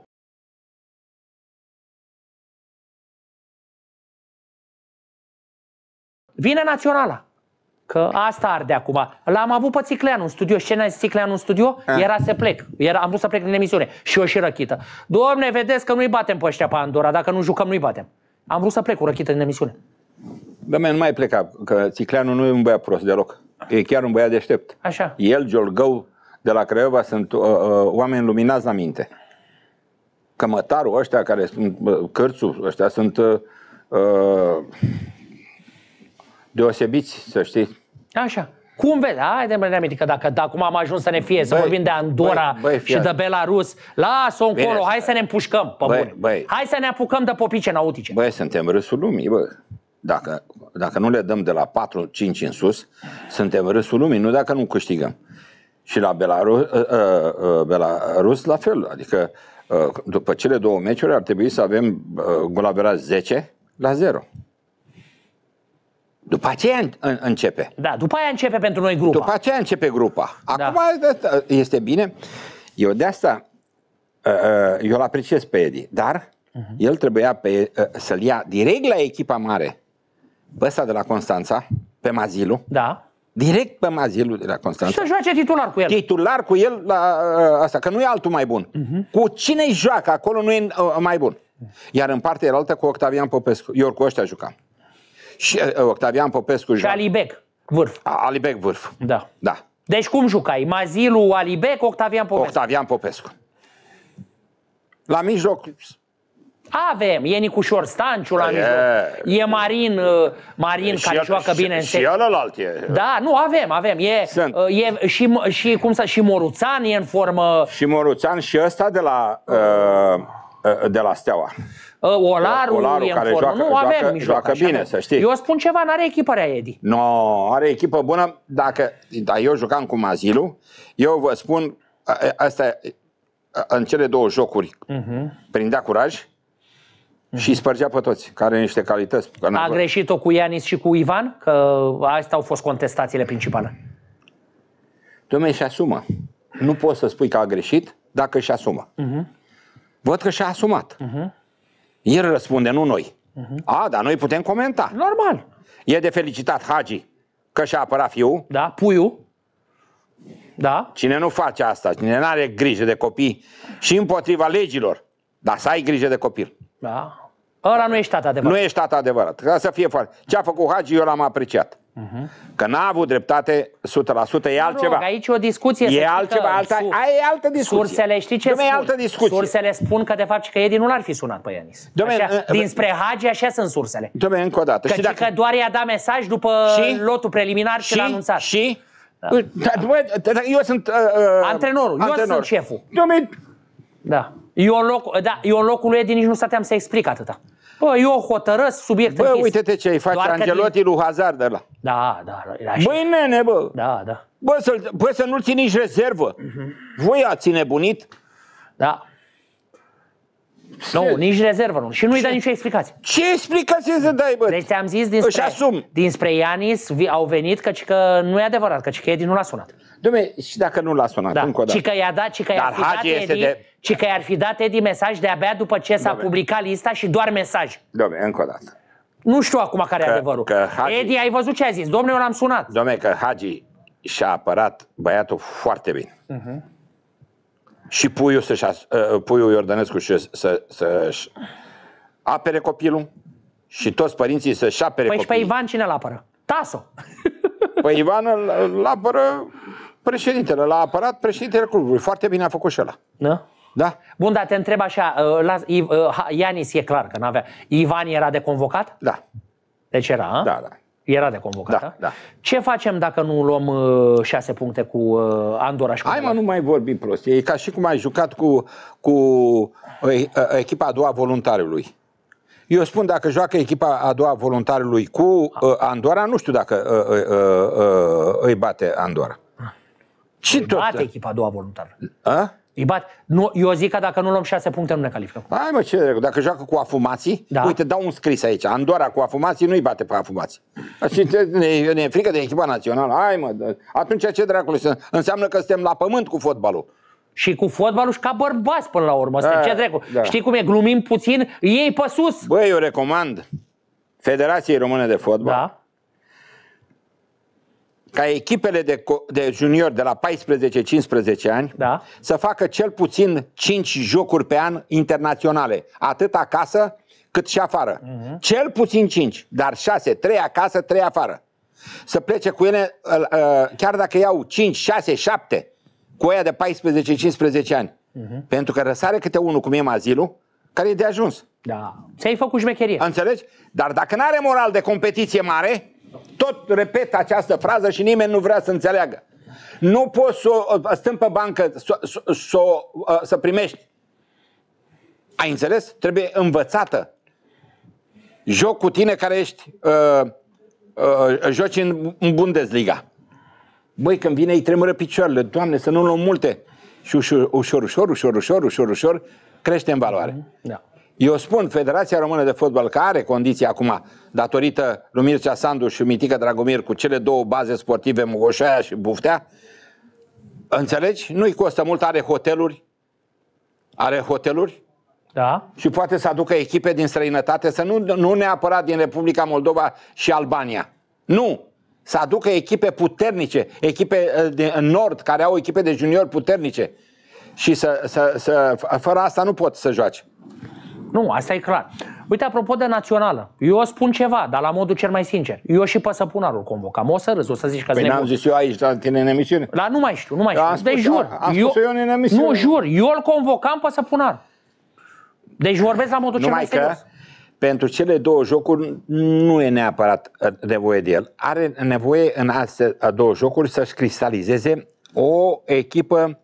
Vine naționala. Că asta arde acum. L-am avut pe Țicleanu în studio. Și ce n-a zis Țicleanu în studio? A. Era să plec. Era, am vrut să plec din emisiune. Și eu și Răchită. Doamne, vedeți că nu-i batem pe ăștia pe Andorra. Dacă nu jucăm, nu-i batem. Am vrut să plec cu Răchită din emisiune. Da, nu mai pleca. Că Țicleanu nu e un băiat prost deloc. E chiar un băiat deștept. Așa. El, Giolgău, de la Craiova sunt uh, uh, oameni luminați la minte. Cămătarul ăștia care sunt, uh, Cârțu, ăștia sunt uh, uh, deosebiți, să știi. Așa. Cum vezi? Haide, mă, Neamiti, că dacă, dacă acum am ajuns să ne fie, să băi, vorbim de Andorra băi, băi, și de Belarus, lasă-o încolo, hai să ne împușcăm, pe bune. Băi. Hai să ne apucăm de popice nautice. Băi, suntem râsul lumii, bă. Dacă, dacă nu le dăm de la patru cinci în sus, suntem râsul lumii, nu dacă nu câștigăm. Și la Belarus, uh, uh, Belarus la fel, adică uh, după cele două meciuri ar trebui să avem uh, golaverat zece la zero. După aceea începe. Da, după aia începe pentru noi grupa. După aceea începe grupa. Acum da. Este bine. Eu de asta, eu îl apreciez pe Edi, dar uh-huh. el trebuia pe, să-l ia direct la echipa mare. Pe ăsta de la Constanța, pe Mazilu. Da. Direct pe Mazilu de la Constanța. Și să joace titular cu el. Titular cu el la asta, că nu e altul mai bun. Uh-huh. Cu cine-i joacă, acolo nu e mai bun. Iar în partea altă cu Octavian Popescu. Eu cu ăștia jucam. Și Octavian Popescu și Alibec, vârf. Alibec, vârf. Da. Da. Deci cum jucai? Mazilu, Alibec, Octavian Popescu. Octavian Popescu. La mijloc, Avem, e Nicușor Stanciu la E- mijloc, e Marin, uh, Marin care el- joacă bine în și, și secție. ălălalt e. Da, nu, avem, avem. E, Sunt. uh, e și, și, cum să, și Moruțan e în formă, Și Moruțan și ăsta de la, uh, uh, de la Steaua. uh, Olaru, Olaru, e în care formă. joacă- nu, avem joacă- mijloc. joacă așa bine, avem. să știi. Eu spun ceva, n-are echiparea Edi. No, are echipă bună. Dacă da, eu jucam cu Mazilu, eu vă spun, a- asta în cele două jocuri uh-huh. prindea curaj uh-huh. și îi spărgea pe toți, care are niște calități. Că A n-a- greșit-o cu Ianis și cu Ivan? Că astea au fost contestațiile principale. Dom'le, și asumă. Nu poți să spui că a greșit dacă și asumă. Uh-huh. Văd că și-a asumat. Uh-huh. El răspunde, nu noi. Uh-huh. A, dar noi putem comenta. Normal. E de felicitat Hagi că și-a apărat fiul. Da, Puiu. Da. Cine nu face asta, cine nu are grijă de copii și împotriva legilor, dar să ai grijă de copil. Da. Ăla nu ești tata adevărat. Nu ești tata adevărat. Ca să fie foarte. Ce a făcut Hagi, eu l-am apreciat. Uh-huh. Că n-a avut dreptate o sută la sută, e altceva. Rog, aici e o discuție. să E știi altceva, că alta, su- aia e altă discuție. Sursele, știi ce Dom'le, e spun? altă discuție. Sursele spun că de fapt că Edi nu l-ar fi sunat pe Ianis. Dom'le, Așa, uh, dinspre Hagi așa sunt sursele. Dom'le, încă o dată. Că, Și dacă... că doar i-a dat mesaj după Și? lotul preliminar și, și, l-a anunțat. și? Da. Bă, eu sunt... Uh, uh, Antrenorul, eu antrenor. sunt șeful. Dom'le, Da. Eu în, loc, da, eu în locul lui Edi nici nu stăteam să explic atâta. Bă, eu hotărăsc subiect bă, închis. uite-te ce îi face Doar că Angelotti lui Hazard ăla. Da, da, era așa. Băi, nene, bă! Da, da. Bă, să, bă, să nu-l ții nici rezervă. Uh-huh. Voi ați nebunit? Da. Nu, nici rezervă nu. Și nu-i dă nicio explicație. Ce explicație să dai, bă? Deci ți-am zis Își dinspre, asum. dinspre Ianis vi- au venit că, că nu e adevărat, că, că Edi nu l-a sunat. Dom'le, și dacă nu l-a sunat, Da. încă o dată. Ci că i-a dat, ci că i-ar Dar fi dat Hagi este Edi, de- ci că i-ar fi dat Edi mesaj de-abia după ce s-a Dom'le. publicat lista și doar mesaj. Dom'le, încă o dată. Nu știu acum care e Că- adevărul. că Hagi- Edi, ai văzut ce a zis? Dom'le, eu l-am sunat. Dom'le, că Hagi și-a apărat băiatul foarte bine. Uh-huh. Și puiul, să-și, as- uh, puiul Iordănescu să, să, să-și apere copilul și toți părinții să-și apere Păi și pe copilul. Ivan cine l-apără? Taso. Păi Ivan îl, îl apără președintele, l-a apărat președintele clubului. Foarte bine a făcut și ăla. Da? Da? Bun, dar te întreb așa, uh, las, I- uh, ha- Ianis e clar că n-avea. Ivan era de convocat? Da. Deci era, a? Da, da. Era de convocat, Da, a? da. Ce facem dacă nu luăm uh, șase puncte cu uh, Andorra și cu Hai mă, Belarus? nu mai vorbi prost. E ca și cum ai jucat cu, cu e, echipa a doua voluntarului. Eu spun, dacă joacă echipa a doua voluntarului cu uh, Andorra, nu știu dacă uh, uh, uh, îi bate Andorra. Și Îi bate echipa a doua voluntară. A? Îi bate. Nu, eu zic că dacă nu luăm șase puncte nu ne calificăm. Hai mă, ce dracu, dacă joacă cu afumații, Da. uite, dau un scris aici. Andorra cu afumații nu-i bate pe afumații. Și ne, ne e frică de echipa națională. Hai mă, dă- atunci ce dracului înseamnă că suntem la pământ cu fotbalul. Și cu fotbalul și ca bărbați până la urmă. Da, Ce dracu? da. Știi cum e? Glumim puțin, ei pe sus. Băi, eu recomand Federației Române de Fotbal Da. ca echipele de, co- de juniori de la paisprezece cincisprezece ani Da. să facă cel puțin cinci jocuri pe an internaționale, atât acasă cât și afară. Uh-huh. Cel puțin cinci, dar șase, trei acasă, trei afară. Să plece cu ele, uh, uh, chiar dacă iau cinci, șase, șapte, cu aia de paisprezece cincisprezece ani. Uh-huh. Pentru că răsare câte unul, cum e Mazilu, care e de ajuns. Da. Ți-ai făcut șmecherie. Înțelegi? Dar dacă n-are moral de competiție mare, tot repet această frază și nimeni nu vrea să înțeleagă. Nu poți să o stăm pe bancă să, să, să, să primești. Ai înțeles? Trebuie învățată. Joc cu tine care ești uh, uh, joci în, în Bundesliga. Băi, când vine îi tremură picioarele. Doamne, să nu luăm multe. Și ușor, ușor, ușor, ușor, ușor, ușor, ușor, crește în valoare. Da. Eu spun, Federația Română de Fotbal, că are condiții acum, datorită lui Mircea Sandu și Mitică Dragomir, cu cele două baze sportive, Mogoșaia și Buftea, înțelegi? Nu-i costă mult, are hoteluri, are hoteluri Da. și poate să aducă echipe din străinătate, să nu, nu neapărat din Republica Moldova și Albania. Nu! Să aducă echipe puternice, echipe din nord, care au echipe de juniori puternice. Și să, să, să, fără asta nu pot să joaci. Nu, asta e clar. Uite, apropo de națională, eu spun ceva, dar la modul cel mai sincer. Eu și Păsăpunarul convocam. O să râzi, o să zici că Păi n-am zis eu aici la tine în emisiune? La nu mai știu, nu mai Eu știu. am spus- Deci jur. am spus eu în emisiune. Nu, jur. Eu îl convocam Păsăpunar. Deci vorbesc la modul cel mai Numai că serios. pentru cele două jocuri nu e neapărat nevoie de el. Are nevoie în astea două jocuri să-și cristalizeze o echipă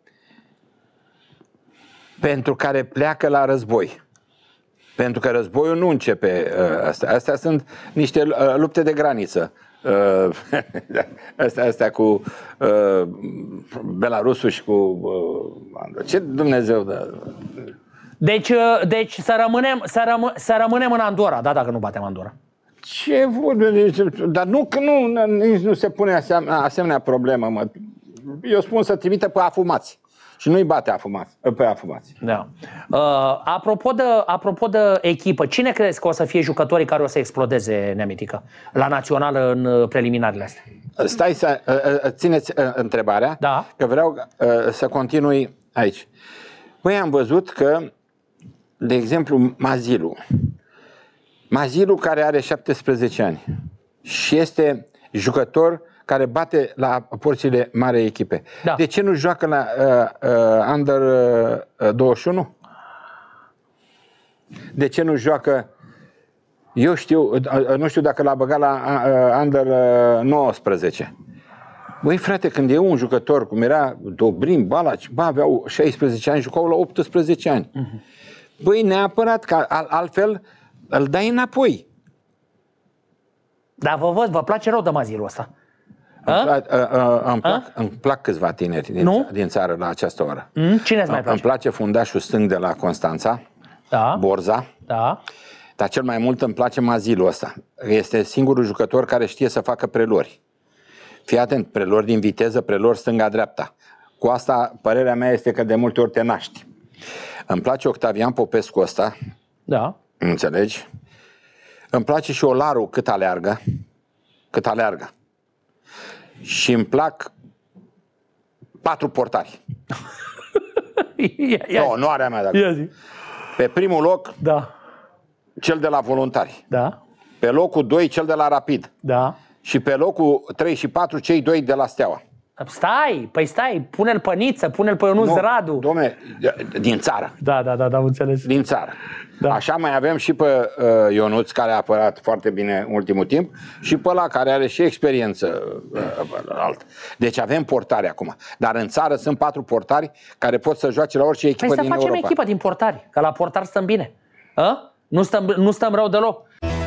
pentru care pleacă la război. Pentru că războiul nu începe uh, astea. Astea sunt niște uh, lupte de graniță. Uh, astea, astea cu uh, Belarusul și cu... Uh, ce Dumnezeu... Uh, Deci, deci să, rămânem, să, răm, să rămânem în Andorra, da, dacă nu batem Andorra. Ce vorbe? Dar nu, că nu, nici nu se pune asemenea, asemenea problemă, mă. Eu spun să trimite pe afumați. Și nu-i bate afumați, pe afumați. Da. Uh, apropo, de, apropo de echipă, cine crezi că o să fie jucătorii care o să explodeze, Neamitică, la națională în preliminarele astea? Stai să uh, țineți uh, întrebarea, da. Că vreau uh, să continui aici. Păi am văzut că, de exemplu, Mazilu. Mazilu care are șaptesprezece ani și este jucător care bate la porțile mari echipe. Da. De ce nu joacă la uh, uh, Under uh, douăzeci și unu? De ce nu joacă, eu știu, uh, nu știu dacă l-a băgat la uh, Under uh, nouăsprezece. Băi frate, când e un jucător, cum era Dobrin, Balaci, bă, aveau șaisprezece ani, jucau la optsprezece ani. Uh-huh. Băi, neapărat, că altfel îl dai înapoi. Dar vă văd, vă place rău de Mazilul ăsta. Îmi plac, uh, uh, îmi, plac, îmi plac câțiva tineri din, din țară la această oră. Mm? Cine îți mai place? Îmi place fundașul stâng de la Constanța, da. Borza. Da. Dar cel mai mult îmi place Mazilul ăsta. Este singurul jucător care știe să facă prelori. Fii atent, prelori din viteză, prelori stânga-dreapta. Cu asta, părerea mea este că de multe ori te naști. Îmi place Octavian Popescu ăsta. Da. Înțelegi? Îmi place și Olaru cât aleargă. Cât aleargă. Și îmi plac patru portari. ia, ia. No, nu are a mea. Dacă. Ia zi. Pe primul loc, da. Cel de la Voluntari. Da. Pe locul doi, cel de la Rapid. Da. Și pe locul trei și patru, cei doi de la Steaua. Stai, păi stai, pune-l pe Niță, pune-l pe Ionuț Radu. Dom'le, din țară. Da, da, da, da, am înțeles. Din țară. Da. Așa mai avem și pe uh, Ionuț, care a apărat foarte bine în ultimul timp, și pe ăla care are și experiență uh, alt. Deci avem portari acum. Dar în țară sunt patru portari care pot să joace la orice echipă păi din Europa. Păi să facem echipă din portari, că la portari stăm bine. A? Nu stăm, nu stăm rău deloc.